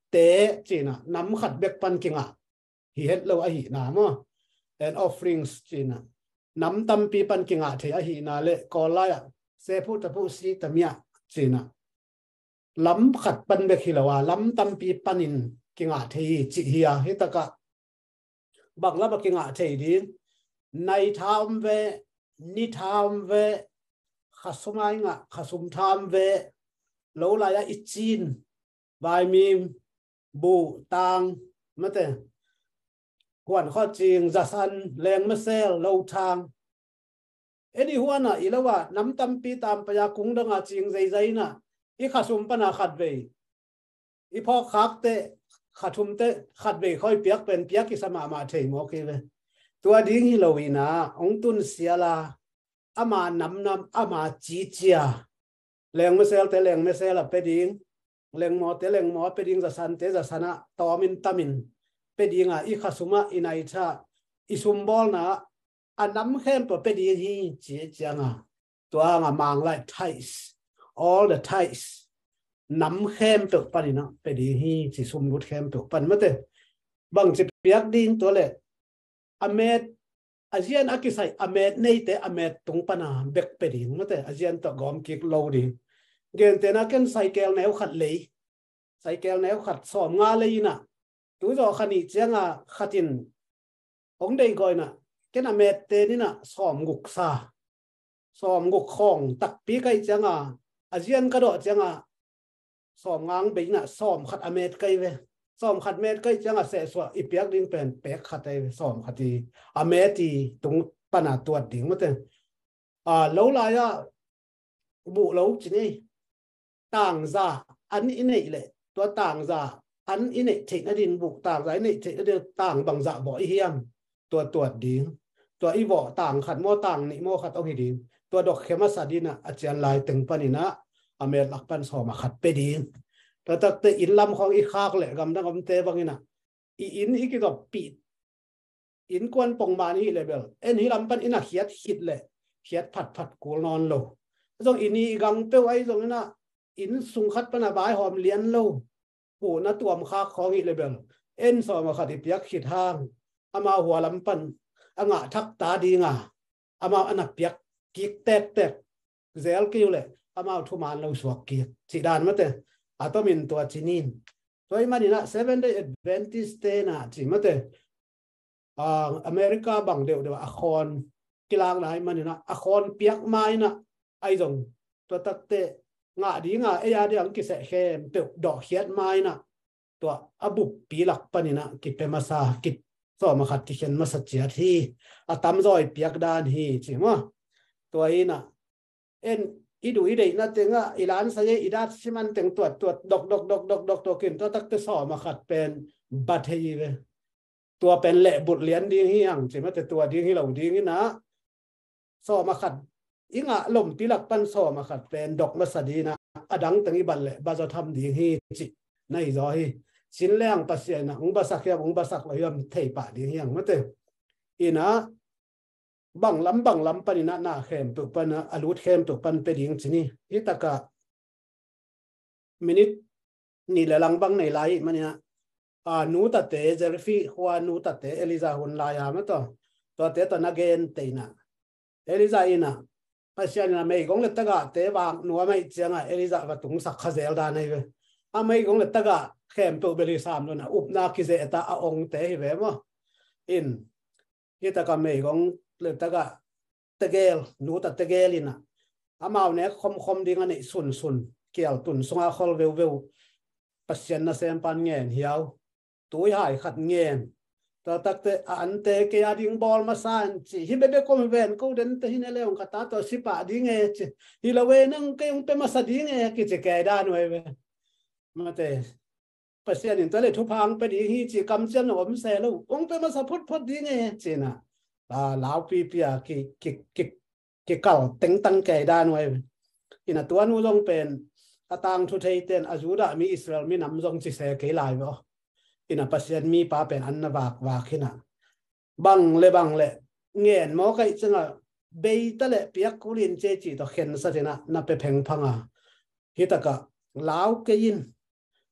เตะจีน่ะน้ำขัดเบกปันกิงอ่ะฮีเฮ็ดเราอหินามอ่ะ and offerings จีน่ะน้ำตำปีปันกิงอ่ะเทอหินาเละกอลไลอ่ะเซพูตะพูสีตะเมียจีน่ะล้ำขัดปันเบกฮิลาวาล้ำตำปีปันินกิงอ่ะเทจิเฮียฮิตะกะบังละบักกิงอ่ะเทดีในทามเวนิทามเวขัสมัยงะขัสุมทามเวโลลายอิจินบายมีบูตังมาเตกวนข้อจริงจัสันแรงมาเซลโลทางเอ็ดดี้หัวน่ะอีแล้วว่าน้ำตำปีตามปยากุ้งดังอาจริงใจน่ะอีขัสุมปนาขัดเวอีพอคักเตขัดทุมเตขัดเวค่อยเปียกเป็นเปียกกิสมามาเทมโอเคเลยตัวดิ้งฮิโลวีนาองตุนเสียลาอามาน้ำอามาจีเจียแรงมาเซลแต่แรงมาเซลไปดิ้งแรงหมอแต่แรงหมอไปดิ้งจะสันเตจะสนะตอมินตามินไปดิ้งอ่ะอีขัสุมาอินัยชาอิซุมบอลนะอันน้ำเข้มตัวไปดิ้งฮีจีเจียงอ่ะตัวงามางไล่ไทส์ all the ties น้ำเข้มตัวปันนะไปดิ้งฮีจีซุมรุดเข้มตัวปันมาเตบังจะเปียกดิ้งตัวเล็กอเมดอาเซียนอากิไซอเมดในแต่อเมดตรงปนาเบกเปดิ้งมาแต่อาเซียนตะกอมกิกโลดิ้งเกณฑ์แต่นักเก็นไซเกลแนวขัดเลยไซเกลแนวขัดสอมงาเลยนะตัวจอขันอีเจียงอ่ะขัดินองเดงก่อยนะเก็นอเมดเตนี่นะสอมกุกซาสอมกุกของตักปีไกเจียงอ่ะอาเซียนกระโดดเจียงอ่ะสอมงางเบงนะสอมขัดอเมดไกเวสอมขัดเมดก็ยังเสียส่วนอีเปียกดิ้งเป็นเปียกขัดไอ้สอมขัดที่อเมตีตรงปนาตัวดิ้งมาเต็มแล้วลายบุแล้วจีนี่ต่างซาอันนี้นี่เลยตัวต่างซาอันนี้เทคดินบุกต่างไรนี่เทคดินต่างบางซาบ่อยเฮียมตัวดิ้งตัวอีบ่ต่างขัดโมต่างนี่โมขัดเอาให้ดิ้งตัวดอกเข้มสัดินะอาจารย์ลายตึงปนินะอเมริกปันสอมขัดไปดิ้งแต่ตักเตอินลำของอีคากเลยกำลังกำเตบางนี่นะอินอีกก็ปีดอินกวนปงมานี่เลยเบลเอ็นฮิลำปันอินะเขียดหิดเลยเขียดผัดกูนอนโลตรงอินนี่กังเป้ไว้ตรงนั้นนะอินสุงคัดปนาบายหอมเลี้ยนโลโอ้น่าตัวมคากของอีเลยเบลเอ็นสอมาขัดอีเปียกขีดห้างอามาหัวลำปันอ่างะทักตาดีงาอามาอันนับเปียกกิกแตกเซลกิ้วเลยอามาทุมานเราสวกกิกสีดานมาเตอาตัวมินตัวจีนินตัวมันนี่นะ 7-day Adventist นะจีมาเตอเมริกาบังเดียวอาคอนกีฬาไหนมันนี่นะอาคอนเปียกไม้นะไอ้ตรงตัวตักเตงาดีงาเอียดีอังกิเสเข้มเปียดอกเขียดไม้นะตัวอบุปีหลักปนินะกิเปมาซากิสอมาขัดที่เขียนมาสัจเจียที่อาตามซอยเปียกดานฮีจีมาตัวนี้นะเอ็นอีดูอีเดน่าเต็งอ่ะอีหลานสายอีดัดที่มันเต็งตรวจดอกตัวกินตัวตักตัวสอมาขัดเป็นบัตรฮีเลยตัวเป็นแหละบุตรเลี้ยนดีที่ยังใช่ไหมแต่ตัวดีที่เราดีนี่นะสอมาขัดอีงะลมปีหลักปั้นสอมาขัดเป็นดอกมัสดีนะอดังตั้งอีบันแหละบาจะทำดีที่จิในจอยชิ้นแรงปัสเซียนะองบาสักยาองบาสักเรายอมเทปะดีที่ยังไม่เต็มอีนะบังลำปนินะนาเข้มตุกปันอลูดเข้มตุกปันเป็นอย่างนี้ฮิตากะมินินี่แหละลังบังในไลมันเนี่ยนูตัดเตเจอร์ฟี่หัวนูตัดเตเอลิซาหุ่นลายมาตัวเตตัวนักเกนเตนะเอลิซาอินะภาษาเนี่ยไม่กงเล็ดตะกะเตบางนัวไม่เจียงเอลิซาว่าตุงสักขเซลดานเลยไม่กงเล็ดตะกะเข้มตุกเบลิซามด้วยนะอุบนาคิเซตาองเตหิเวมอินฮิตากะไม่กงเลยตะกะตะเกลนูตัดตะเกลินะอามาเนี่ยคมดีงันนี่สุนเกี่ยวตุนสงอาคอลเวลปัสยันนะเซมปันเงินเหี่ยวตัวใหญ่ขัดเงินแต่ตักเตอันเตเกียดิ้งบอลมาสั่นสิฮิเบเบคอมเวนกูเดินเตหินเล่งกัตตาตัวสิปะดิ้งเอชฮิลาเวนึงก็ยังเป็นมาสดิ้งเอกิจแก่ด้านไว้เวมาเตปัสยันนี่ตัวเล็กทุพังไปดิ้งฮิจิกำจันอมเซลูองเป็นมาสะพุดดิ้งเอจินะลาวปีกิเก่าตึงตั้งแก่ด้านไว้อินะตัวนู้นต้องเป็นต่างทุเทเตนอาจูดามีอิสราเอลมีน้ำทรงจิเสกไลฟ์อินะปัสยันมีป้าเป็นอันนบากวากินะบังเล่เงียนมอไก่จังอ่ะเบยตะเล่เปียกกุลินเจจิตอเข็นสัจนะนับไปเพ่งพังอ่ะฮิตะกะลาวเกยิน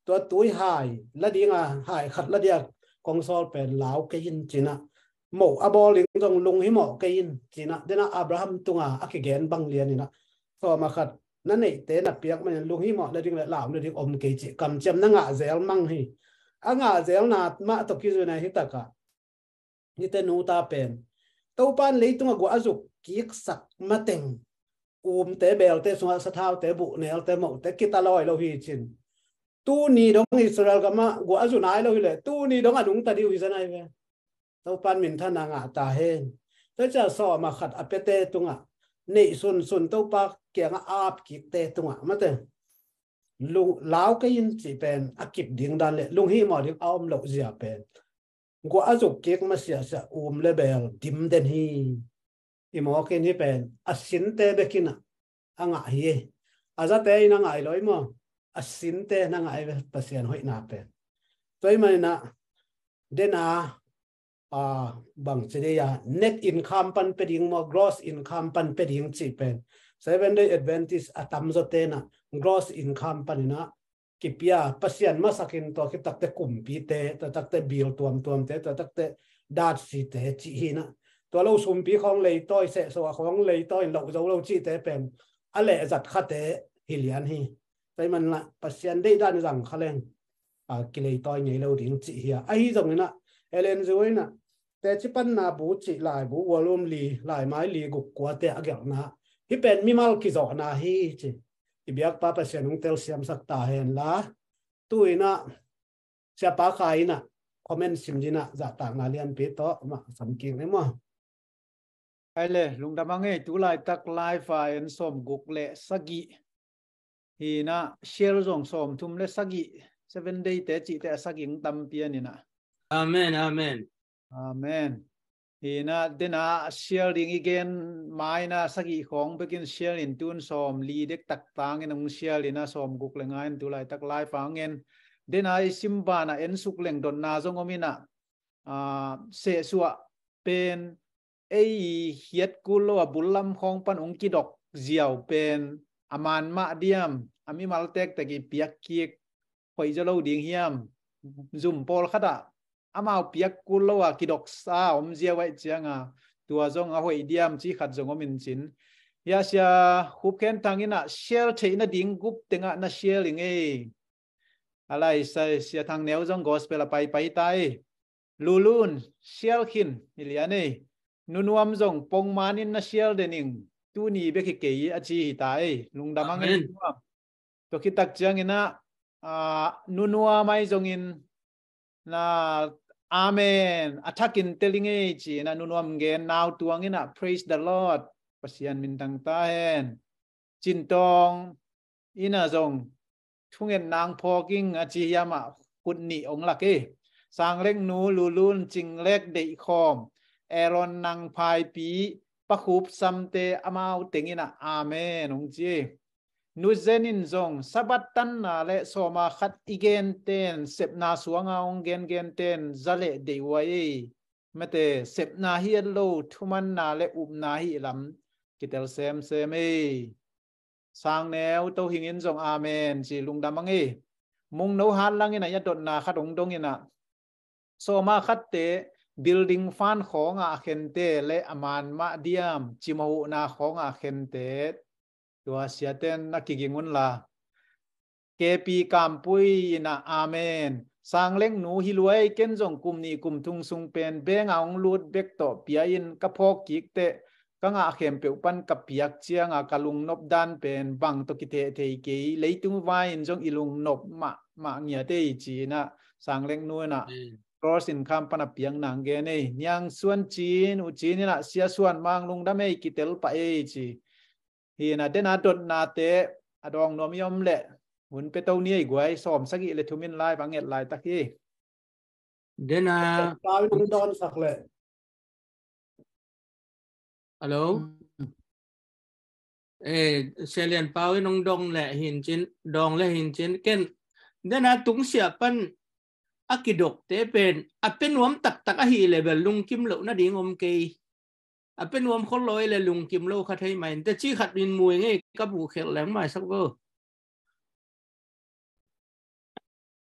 ตัวตุ้ยหายละดีงาหายขัดละเดียกองซอลเป็นลาวกินจีนะหมกอบอลิงตรงลุงให้หมกกินจีนะเดนะอับราฮัมตุงาอักเกนบังเลียนี่นะสอมาขัดนั่นนี่เตนะเปียกมันลุงให้หมกละดีละลาวละดีอมกิจิกำจำนั่งอาเซลมังฮีอ่างอาเซลนามาตกิจุนะฮิตากะนี่เตนูตาเป็นตัวปันเลยตุงกัวอาจุกกิกสักมาเต็งเตเบลเตสวาสะท้าวเตบุเนลเตหมกเตกิตาลอยเราฮีจินตู้นี่ดงอิสราเอลก็มากัวอาจุนายเราฮีเลยตู้นี่ดงอดุงตาดิวอิสราเอลตัวปันมินท่านางาตาเฮนแต่จะสอมาขัดอเปเตตุงะนี่สุนตัวปักเกียงอาบกิเตตุงะมาเตลุงลาวก็ยินจีเป็นอากิบดิ่งดันเลยลุงฮีหมอดิ่งเอาหลอกเสียเป็นกัวอาจุกเกียกมาเสียเลเบลดิมเดนฮีอีหมอเกนฮีเป็นอาสินเตเบกินะอ่างไอ้อาจจะเตยนางไอ้ลอยมั้งอาสินเตนางไอ้ภาษาหอยนาเป็นตัวมันนะเดน่าบางทีเนี่ย net income ปันเป็นยังมั้ง gross income ปันเป็นยังจีเป็น 7-day Adventist อาตามจดเตนะ gross income ปันนะกิปยาภาษามาสักินตัวกิตักเตกุมปีเตตักเตบิลตัวเตตักเตดัดสีเตจีฮีนะตัวเราสุ่มปีของเลยต้อยเสสวะของเลยต้อยเราจีเตเป็นอะไรจัดขัดเตฮิลียนฮีแต่มันละภาษาได้ด้านหลังเขาเล่นกิเลต้อยไงเราถึงจีฮีไอ้ตรงนี้นะเอเลนจวยนะแต่ที่ปันนาบูจีหลายบูวอลลุ่มลีหลายไม้ลีกุกกัวเตะเกี่ยวนะที่เป็นมิมัลกิจอกนาฮีจีอีเบียกป้าภาษาหนุ่งเตลเซียมสักตาเห็นละตุยนะเสียป้าขายนะคอมเมนต์สิมจีนะจะต่างนาเรียนปีโตมาสำกิงเลยมั้งไอ้เลยลุงดำมังเอ้ตุลายตักไลฟ์ไฟน์สมกุกเละสกิฮีนะเชลจงสมทุมเละสกิ7 day เตจิเตสกิงตัมเปียนี่นะอาเมนอาเมนอาเมนฮีนะเดน่าเชลดิ้งอีกเกนไม่นะสกิของไปกินเชลอินตุนสมลีเด็กตักตังอินงเชลอินะสมกุกเลงไงตุลายตักไลฟ์ฟังเงินเดน่าซิมบานะเอ็นสุกเลงดอนนาจงอมินะเสสัวเป็นไอเฮียดกุลว่าบุลลัมของปันองกิดอกเจียวเป็นอามานมาเดียมอามิมาลเตกตะกี้เปียกเกียกหอยจะเล่าดิ่งเฮียมซุ่มปอลขดาอามาเปียกกุลว่ากิดอกซาอมเจียวไว้เจียงตัวจงหอยเดียมจีขัดจงอมินจินยาเสียหุบแขนทางอินะเชลเทน่ะดิ่งกุบเต็งน่ะเชลลิงอะไรเสียทางแนวจงกอสเปลไปไตลูลูนเชลขินนี่เลียนี่นุนวมจงปงมานินนาเชียลเดนิงตูนี่เบกเกยอาจีตายลุงดามังเงินตัวคิดตักจังอินะนุนวไม่จงอินนะอาเมนอัฐกินเตลิงจีนะนุนวมเงินนาวตัวงินะ praise the Lord ปัสยันมินตังตาเห็นจินตองอินะจงทุ่งเงินนางพอกิ้งอาจียามะกุดนี่องลักสางเล็กนูลูลูนจิงเล็กเดคอมเอรอนนังพายปีปะคูบซัมเตอมาอุติงินะอาเมนองจีนูเจนินจงสับัตตันนาเลโซมาขัดอีเกนเตนเซบนาสวงองเกนเตนจะเลเดวายเมเตเซบนาฮิเอโลทุมันนาเลอุบนาฮิลัมกิเตลเซมเมสางแนวโตหิงินจงอาเมนจีลุงดามังมุงโนฮันลังอินะยะดดนาขัดองดงอินะโซมาขัดเตbuilding fan ของอาเคนเตและอามานมาเดียมจิมหูนาของอาเคนเตตัวเสียเต้นนักกิงุนละเกปีกามปุยนะอาเมนสางเล็งหนูฮิลวยเก้นจงกุมนี้กุมทุงสุงเป็นเบงเอาลูดเบกโตเปียอินกะพอกกิกเตกังอาเข็มเปียวปันกับเปียกเจียงอากาลุงนบดันเป็นบังตกิเตเทเกยเลยตุงวายจงอิลุงนบมาเงียเตจีนะสางเล็งนูนะcross income ปันเปียงนางเกนี่ยังส่วนจีนอุจีนี่นะเสียส่วนมังลุงดำไม่กิเตลไปจีฮีนะเดนาดดนาเตอดองนอมยอมเละหุ่นเปตัวนี้อีกไว้สอมสักอีเลทุมินไลบางเงตไลตะกี้เดนาตายนุ่งดอนสักเลยฮัลโหลเซเลียนเปาไอ้น้องดองแหละหินจินดองและหินจินเก้นเดนาตุงเสียปันอากิดกเตเป็นเป็นวมตักฮีเลยแบบลุงกิมโลน่าดีงอมเกยเป็นวมคนลอยเลยลุงกิมโลขัดให้ใหม่แต่ชี้ขัดดินมวยไงกับหูเข็ดแหลงใหม่สักเวอร์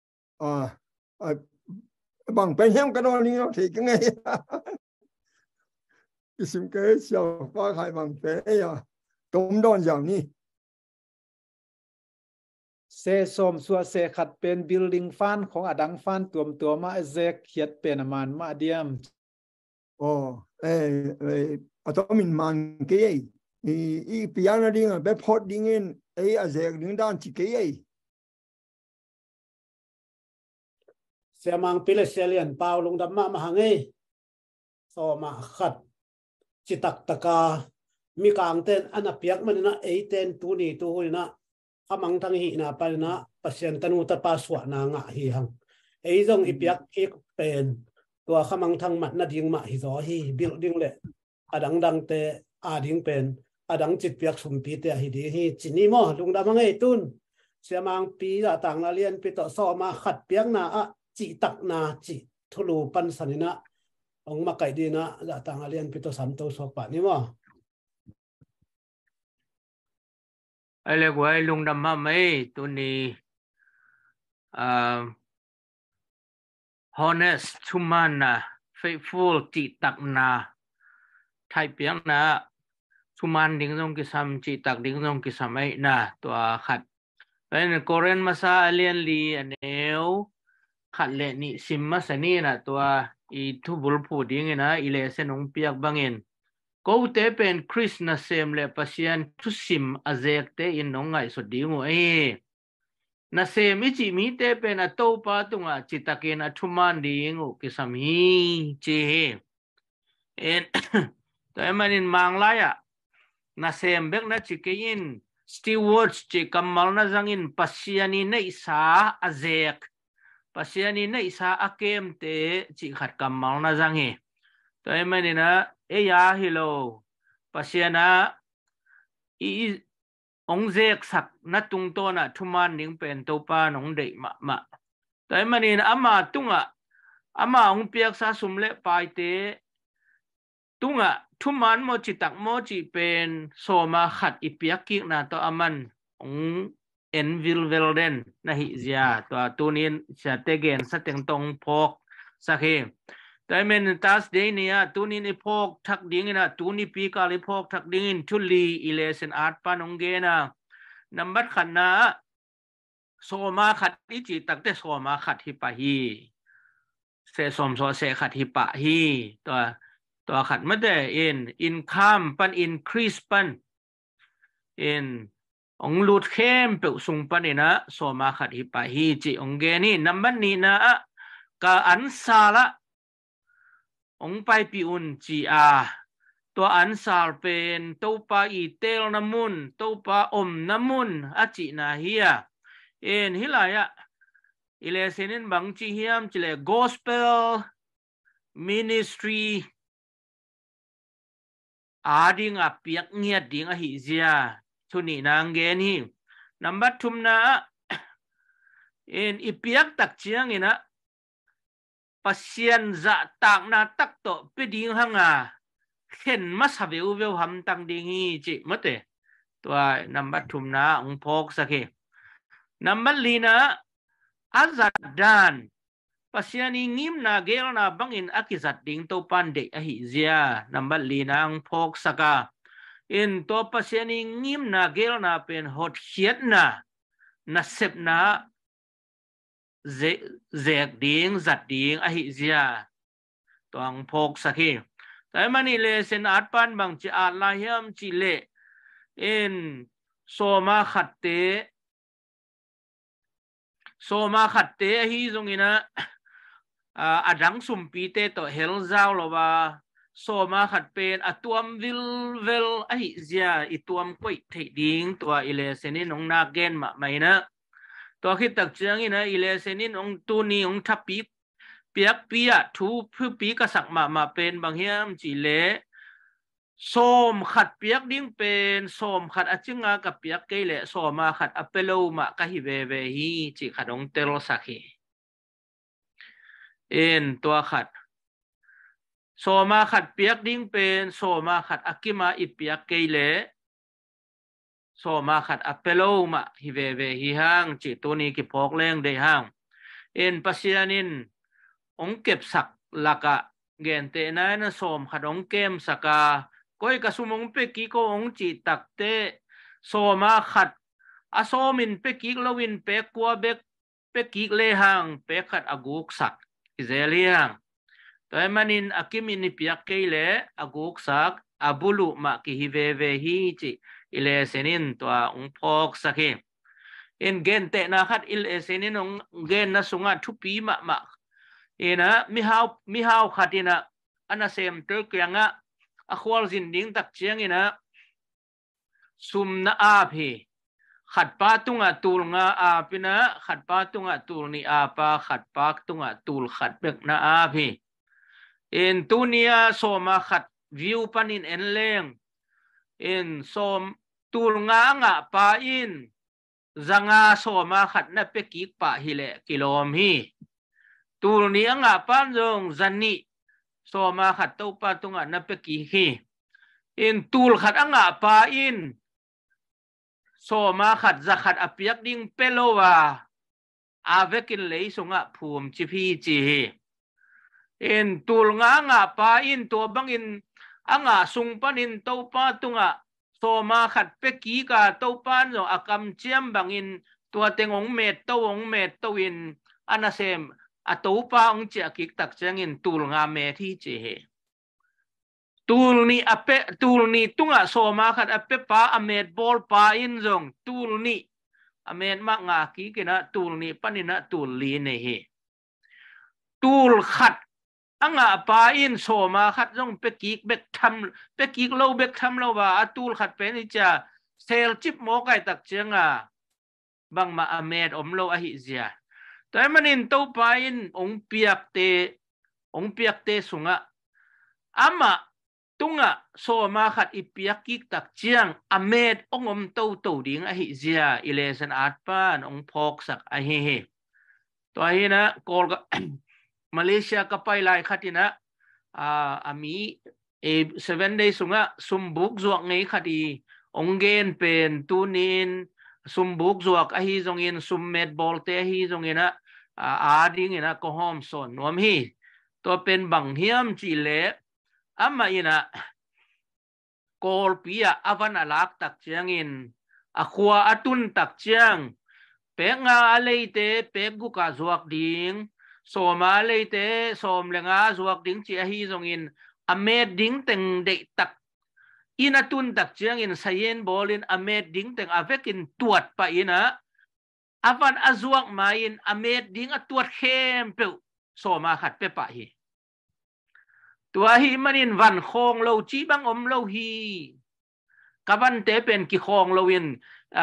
bằng bên hem cái đó nó thì cái ngay cái sim kế sau phá khai bằng bé cũng đón giảm đi xe xôm xua xe khát bên building fanของอดังฟันตัวมาเซกเขียดเป็นมันมาเดียมตัวมินมันเกยอีพิจารณาดิ้งแบบพอดดิ้งเซกดิ้งด้านที่เกยเสียมังพิเลเซเลียนเปล่าลงดำมาหังเอสอมาขัดจิตักตะกามีกลางเต้นอันเปียกมันนะเต้นตูนี่ตูนี่นะขมังทั้งหีนะไปนะปัสเซนตนูตะปาสวานางะหีหังจงอีเปียกอีกเป็นตัวขมังทั้งมัดนะดิ้งมาหีซอหีบิลดิ้งเละอดังเตดิ้งเป็นอดังจิตเปียกสุมปีเตหีดีหีจินี่มอลงดำมังตุนเสียมังปีละต่างละเลียนไปต่อสอมาขัดเปียกนะจิตักนาจิทุลูปันสันนะองมาไก่ดีนะละต่างละเลียนไปต่อสัมโตสอกปะนี่มอไอ้เล็กไว้ลุงดำมาไม่ตัวนี้honest ชุมันนะ faithful จิตักนาไทยเปียงนะชุมันดิ้งตรงกิสามจิตักดิ้งตรงกิสามไอ้นะตัวขัดเป็นโคเรนมาซาเลียนลีอันเอวขัดเละนี่ซิมมาสนี่นะตัวอีทุบุลพูดิ้งนะอีเลเซนองเปียกบังเงินก็เตเป็นคริสนะเซมเลปัสยันทุสิมอาเซกเตอินน้องไงสุดดีงูนะเซมอิจิมีเตเป็นอัตโตปาตุงะจิตตะเกนอัทุมันดีงูกิสามีเจตัวมันอินมังไลอะนะเซมเบกนะจิเกยินสตีวอร์ดจิกัมมัลนะจังอินปัสยันีในอิสาอาเซกปัสยันีในอิสาอาเกมเตจิขัดกัมมัลนะจังตัวมันอินะยาฮิโลปัสยานะองเซกสักนัดตุงโตนะทุมันนิ่งเป็นตัวปานองเด็กมาแต่มันนี่นะอามาตุงะอามาองเปียกซาสุมเละไปเตตุงะทุมันโมจิตักโมจิเป็นโซมาขัดอีเปียกกิกนะตัวอามันองเอ็นวิลเวลเดนนะฮิเซียตัวนี้จะเตเกนสเต็งตงพกสักเฮแต่เมื่อตัสเดนี่อ่ะตัวนี้นี่พกทักดิ้งนะตัวนี้ปีกาลิพกทักดิ้งทุลีอิเลเซนอาร์ตปานองเกนะนับบัดขันนะโซมาขัดอิจิตักเตโซมาขัดฮิปะฮีเสสมโซเสขัดฮิปะฮีตัวขัดไม่ได้อินคัมปันอินครีสปันองลูดเข้มเปิลสุงปันนี่นะโซมาขัดฮิปะฮีจิองเกนี่นับบัดนี้นะกาอันซาละองไปปีอุนจีตัวอันซาลเป็นตัวปาอีเตลน้ำมุนตัวปาอมน้ำมุนอาจินาเฮียฮิลายะอิเลเซนินบังจีเฮียมจิเล gospel ministry ดิ้งเปียกเงียดดิ้งฮิเซียทุนีนางเกนี่นับบัดทุมนะอีเปียกตักเชียงนี่นะปัสยันจะตักนาตักโตไปดิ้งหังเห็นมาสาวิวทำตังดิ้งฮีจิมะเตตัวนับบัดทุมนะองพกสักนับบัดลีนะอาจัดดานปัสยันงิมนาเกลนาบังอินอากิจัดดิ้งตัวปันเดอหิเซียนับบัดลีนะองพกสักตัวปัสยันงิมนาเกลนาเป็นหดเขียดนาเซบนาเซกดิ้งจัดดิ้งอหิเซียตัวองพกสักแต่มันนี่เลยเซนอาร์ปันบางจีอาลาเฮียมจีเล่โซมาขัดเตฮีตรงนี้นะดังสุมปีเตตัวเฮลซาวหรอว่าโซมาขัดเป็นตัวมวิลอหิเซียตัวมกุยเทดิ้งตัวอิเลเซนินองนาเกนมาไม่นะตัวคิดตักเจียงนี่นะอิเลเซนินองตัวนี้องทับปีเปียกปีทูพื้นปีกษักมาเป็นบางเฮียมจีเล่โสมขัดเปียกดิ้งเป็นโสมขัดอจิงากับเปียกเกลโสมาขัดอเปโลมากะฮิเวฮีจีขัดองเตโรสักตัวขัดโสมาขัดเปียกดิ้งเป็นโสมาขัดอกิมาอิเปียกเกลโสมาขัดอเปโลมาฮิเวฮีห้างจีตัวนี้กิพกเล่งได้ห้าง in pasianin ong kep sak laka gen te na na som khat ong kem saka koi ka sumong pe ki ko ong chi tak te soma khat asomin pe ki lowin pe kwa bek pe ki le hang pe khat aguk sak izeliang toy manin akimin ni piak ke le aguk sak abulu ma ki hi ve hi chi ile senin to ong phok sakhi in gen te na khat il senin ong gen na sunga thupi ma ina mi hau khatina ana sem ter kyanga akhwal zin ding tak chiang ina sum na a phi khat pa tunga tul nga a pina khat pa tunga tul ni a pa khat pa tunga tul khat bek na a phi in tunia soma khat view panin en leng in som tul nga pa in zanga soma khat na pe ki pa hile kilom hi tul ni anga pan jong zani soma khat to pa tunga na pe ki hi in tul khat anga pa in soma khat za khat apiak ding pelowa avekin lei sunga phum chi phi chi hi in tul nga pa in to bangin anga sung panin to pa tunga soma khat pe ki ka to pan jong akam chiam bangin tua tengong met to in anasem atopa ong chia kik tak changin tul nga me thi che he tul ni tunga soma khat ape pa amet bol pa in jong tul ni amet ma nga ki kina tul ni panina tul li ne he tul khat anga pa in soma khat jong pe kik bek tham lo wa atul khat pe ni cha sel chip mo kai tak changa bang ma amet om lo a hi zia toy manin to pa in ong piak te sunga ama tunga soma khat ipiak kik tak chiang amet ongom to ding a hi zia election at pan ong phok sak a hi to hi na kol Malaysia ka pai lai khatina ami 7 days sunga sumbuk zuak ngei khati onggen pen tunin sumbuk zuak a hi zongin summet bolte hi zongina ading ina ko hom son nom hi to pen bang hiam chi le ama ina kol pia avan alak tak chiangin akhwa atun tak chiang pe nga aleite pe guka zuak ding soma leite som lenga zuak ding chi hi zongin amet ding teng de tak inatun tak chiang in sayen bolin amet ding teng avekin tuat pa ina avan azuak main amet ding atuat khem pe soma khat pe pa hi tua hi manin van khong lo chi bang om lo hi kavan te pen ki khong lo in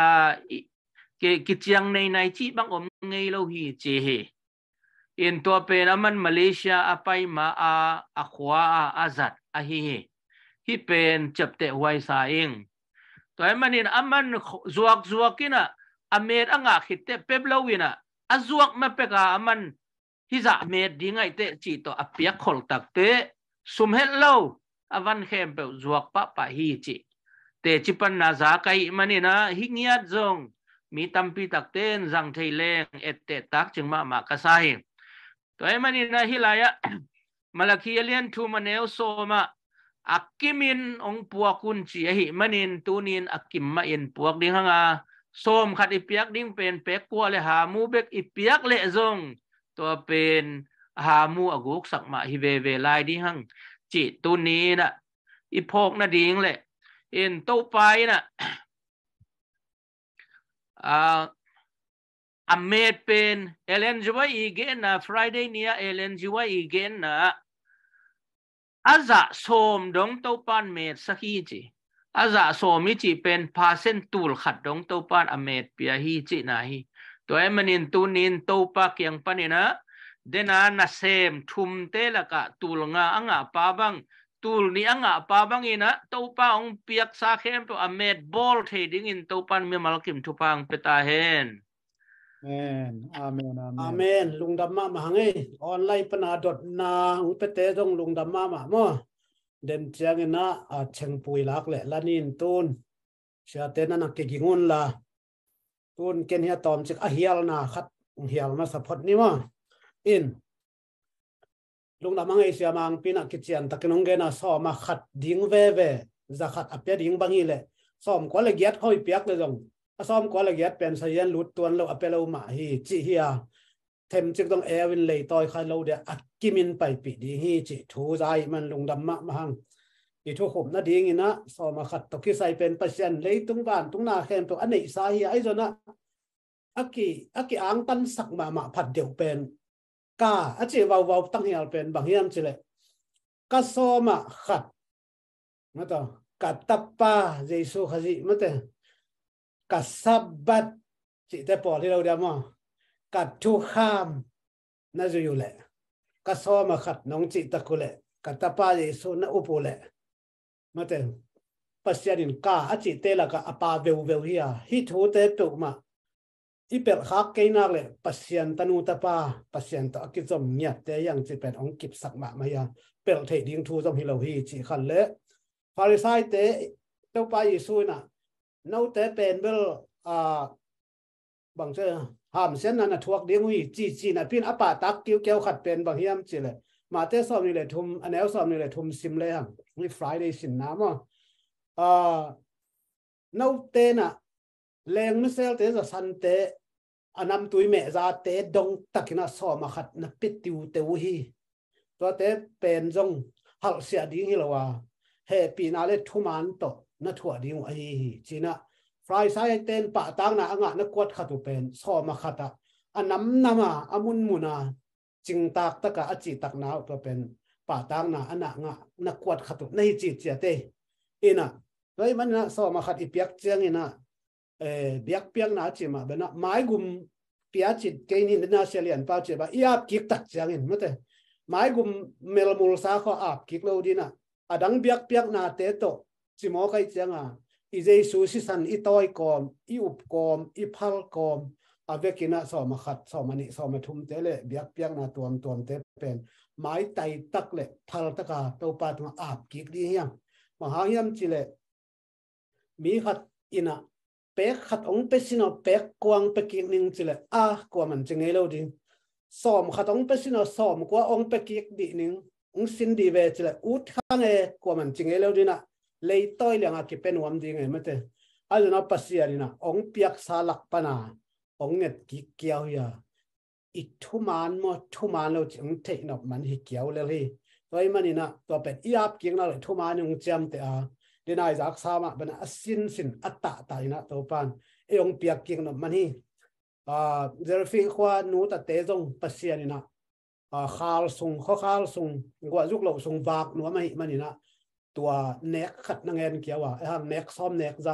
ki chiang nei chi bang om ngei lo hi che he in to pen aman Malaysia apai ma akhwa azat a hi pen chapte huai sa ing to manin aman zuak kina amet anga khitte peblowina azuak ma peka aman hiza met dingai te chi to apiak khol tak te sumhet lo avan khem pe zuak pa hi chi te chipan na za kai manina hingiat zong mi tampi tak ten zang theileng ette tak chingma ma kasai to manina hilaya malaki alian thu maneu soma akimin ong puakun chi hi manin tunin akim ma in puak ding hanga som khat ipiak ding pen pe kwa le ha mu bek ipiak le zong to pen ha mu aguk sak ma hi ve lai ding hang chi tuni na ipok na ding le in to pai na amet pen LNGY igen na Friday nia LNGY igen na aza som dong to pan met sakhi chi aza som chi pen percent tul khat dong to pan amet pia hi chi na hi to emanin tunin to pa kyang panina dena na sem thum te laka tul nga anga pa bang tul ni anga pa bang ina to pa ong piak sa khem to amet ball thading in to pan mi malkim thupang peta hen amen lungdamma mahange online pana na upete dong lungdamma ma mo den chiang ina a chengpui lak le lanin tun sia tena na ke gingun la tun ken hia tom chik a hial na khat hial ma support ni mo in lung da mangai sia mang pina kichian takinong gena so ma khat ding ve zakhat apya ding bangi le som ko le giat khoi piak le jong asom ko le giat pen sayan lut tuan lo apelo ma hi chi hia thêm chiếc dòng Erwin lấy tôi khai lâu để akimin bài bị đi hi chỉ thu dài man lùng đâm mạ mang thì thu khủng nó đi nghe na so mà khát tao khi sai pen pasien lấy tung van tung na khem to anh ấy sai hi ấy rồi na aki ang tan sak mà phát điều pen cả chỉ vào tăng hiệu pen bằng hiam chỉ lệ cả so mà khát mà tao cả tappa Giêsu khazi mà tao cả Sabbat chỉ te bỏ đi đâu đi mà cả thu kham na dù lệ cả so mà khát nông chỉ tắc lệ cả tappa Giêsu na upu lệ mà tên pasien cả chỉ te là cả apa veu hi thu te tu mà ipel khak ke na le pasien tanu tapa pasien ta ki zom nya te yang chi pen ong kip sak ma ya pel the ding thu zom hi lo hi chi khan le pharisai te to pa Giêsu na no te pen bel bằng che ham sen na thuak ding hui chi na pin apa tak kiu khat pen bang hiam chi le mà te som ni le thum anel som ni le thum sim le hang ni Friday sin na ma no te na leng misel te za san te anam tui me za te dong takina so ma khat na pitiu te hi to te pen jong hal sia ding hi lawa he pi na le thuman to na thua ding a hi china fry sai ten pa tang na anga na kwat khatu pen so ma khata anam nama amun muna ching tak taka achi tak na to pen pa tang na ana nga na kwat khatu nei chi chia te ina loi man na so ma khat ipiak chiang ina biak piang na chi ma bena mai gum pia chi ke ni na selian pa che ba iap kik tak chiang in mate mai gum melmul sa kho ap kik lo dina adang biak piak na te to chi mo kai chiang a i Giêsu si san i toy kom i up kom i phal kom avekina so ma khat so mani so ma thum te le biak piak na tuam te pen mai tai tak le phal taka to pa tu ap kik di hiam ma ha hiam chi le mi khat ina pek khat ong pesino pek kwang peking ning chile kwa man chenge lo ding som khat ong pesino som kwa ong pekik di ning ong sin di ve chile ut khang e kwa man chenge lo dina lei toy lenga ki pen wam ding e mate aluna pasia dina ong piak salak pana ong net ki kiao ya i thuman lo chung te no man hi kiao le hi toy manina to pet iap king na le thuman ong cham te a dinai zak sama bana asin sin atta ta ina to pan eong piak king no mani zerfi khwa nu ta te jong pasian ina khal sung gwa juk lo sung vak nu mai manina tua nek khat na ngen kiawa hang nek som nek za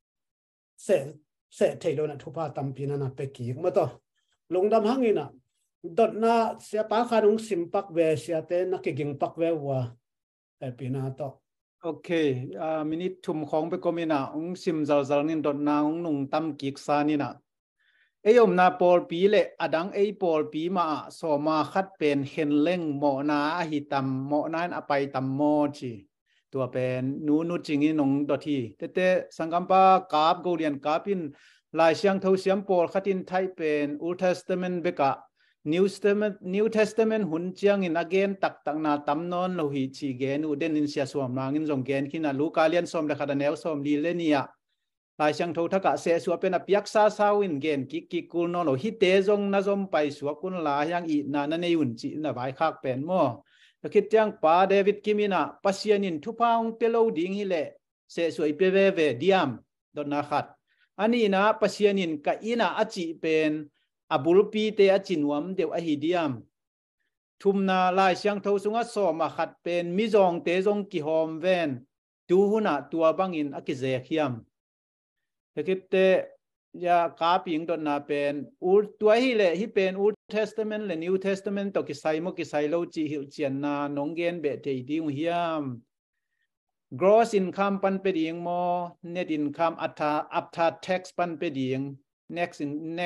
se thelo na thupa tampina na peki ma to lungdam hangina dot na sia pa khanung simpak ve sia te na ki ging pak ve wa epina to okay minute thum khong pe komina ong sim zal nin dot na ong nung tam kik sa ni na eyom na pol pi le adang ei pol pi ma so ma khat pen hen leng mo na hi tam mo nan apai tam mo chi tua pen nu chingin nong dot hi te sangampa kap golian kapin lai siang tho siam pol khatin thai pen Old Testament beka New Testament hun chiang in again tak na tam non lo hi chi gen u den in sia som mang in jong gen kina Lucalian som da khada nel som li lenia lai siang tho thaka se su pen a piak sa in gen ki kul no lo hi te jong na jom pai su kun la yang i na nei un chi na vai khak pen mo khit tiang pa David kimina pasianin thupang pelo ding hi le se su i pe ve diam don na khat ani na pasianin ka ina achi pen abulpi te achinwam deu a hidiam thumna lai siang tho sunga so ma khat pen mi jong te jong ki hom ven tu huna tua bangin akize khiam tekite ya ka ping don na pen ul tua hi le hi pen Old Testament le New Testament to ki sai lo chi hil chian na nonggen be te ding hiam gross income pan pe ding mo net income after tax pan pe ding next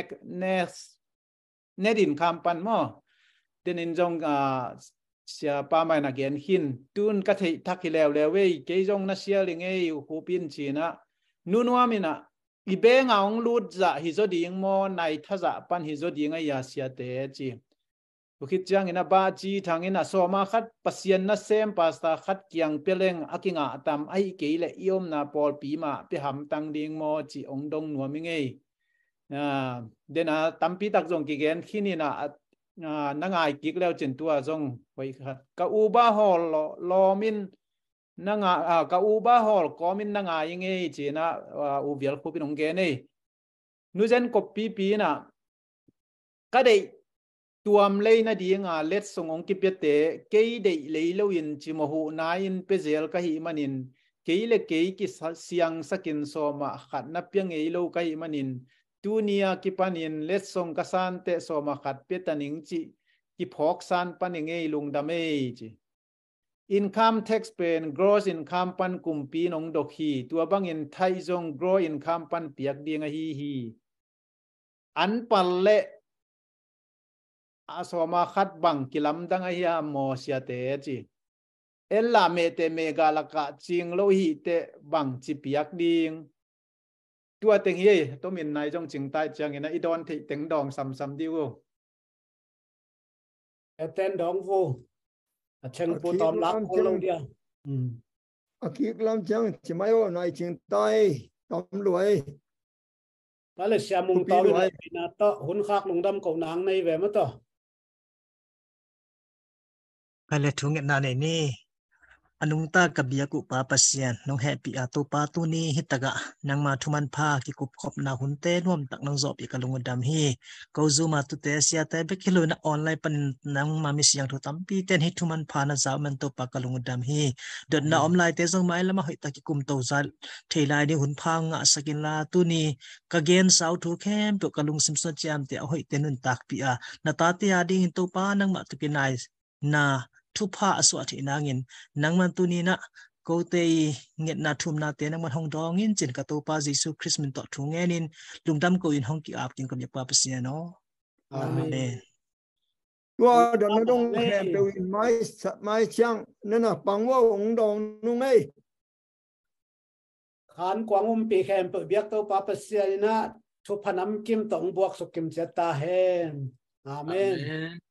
net income pan mo den in jong sia pa mai na gen hin tun ka thei thakhilew lewe ke jong na sia linge hu pin china nunuamina ibe ngaung lut za hi zo ding mo nai thaza pan hi zo ding ya sia te chi khit chang ina ba chi thang ina soma khat pasien na sem pasta khat kyang peleng akinga tam ai ke le iom na pol pi ma pe ham tang ding mo chi ong dong nuam ngei dena tampi tak jong ki gen khinina nangai kik leo chen tua jong hoi khat ka u ba hol lo min nanga ka u ba hol ko min nangai ngei chi na u bial khu pin ong ge nei nu zen copy pi na ka dei tuam lei na dinga let song ong ki pete ke dei lei lo in chi mo hu na in pe zel ka hi manin ke le ke ki siang sakin so ma khat na piang ei lo ka hi manin tunia ki panin let song ka san te so ma khat pe taning chi ki phok san paning ei lung da mei chi income tax pen gross income pan kumpi nong dok hi tua bang in thai jong grow income pan piak ding a hi an pal le asoma khat bang kilam dang a hi mo sia te chi ella me te me galaka ching lo hi te bang chi piak ding tua teng hi to min nai jong ching tai chang ina idon thi teng dong sam sam diu ten dong vô cheng pu tom lak ko lo dia akik lam chang chi mai o nai ching tai tom luai ta le sia mung to na to hun khak lung dam ko nang nei ve ma to kai le thung na ne ni anung ta kabia ku pa pasian nong happy ato pa tu ni hitaga nang ma thuman pha ki kup khop na hun te nom tak nang zop ka lungu dam hi ko zuma tu te sia te be kilo na online pan nang ma mi siang thu tampi ten hi thuman pha na za man to pa ka lungu dam hi dot na omlai te zong mai lama hoi ta ki kum to za thailai ni hun pha nga sakin la tu ni ka gen sau thu khem to ka lung sim so cham te hoi te nun tak pi a na ta ti a ding to pa nang ma tu ki nai na thu pha aswa thi nangin nangman tu ni na ko te nget na thum na te nang man hong dong in chin ka to pa Jesus Christ min to thu nge nin lungdam ko in hong ki ap kin kam pa pasia no amen tua dan na dong hem pe in mai chang na pang wa ong dong nu ngei khan kwang pi khem pe biak to pa pasia na thu phanam kim tong buak so kim cha ta hen amen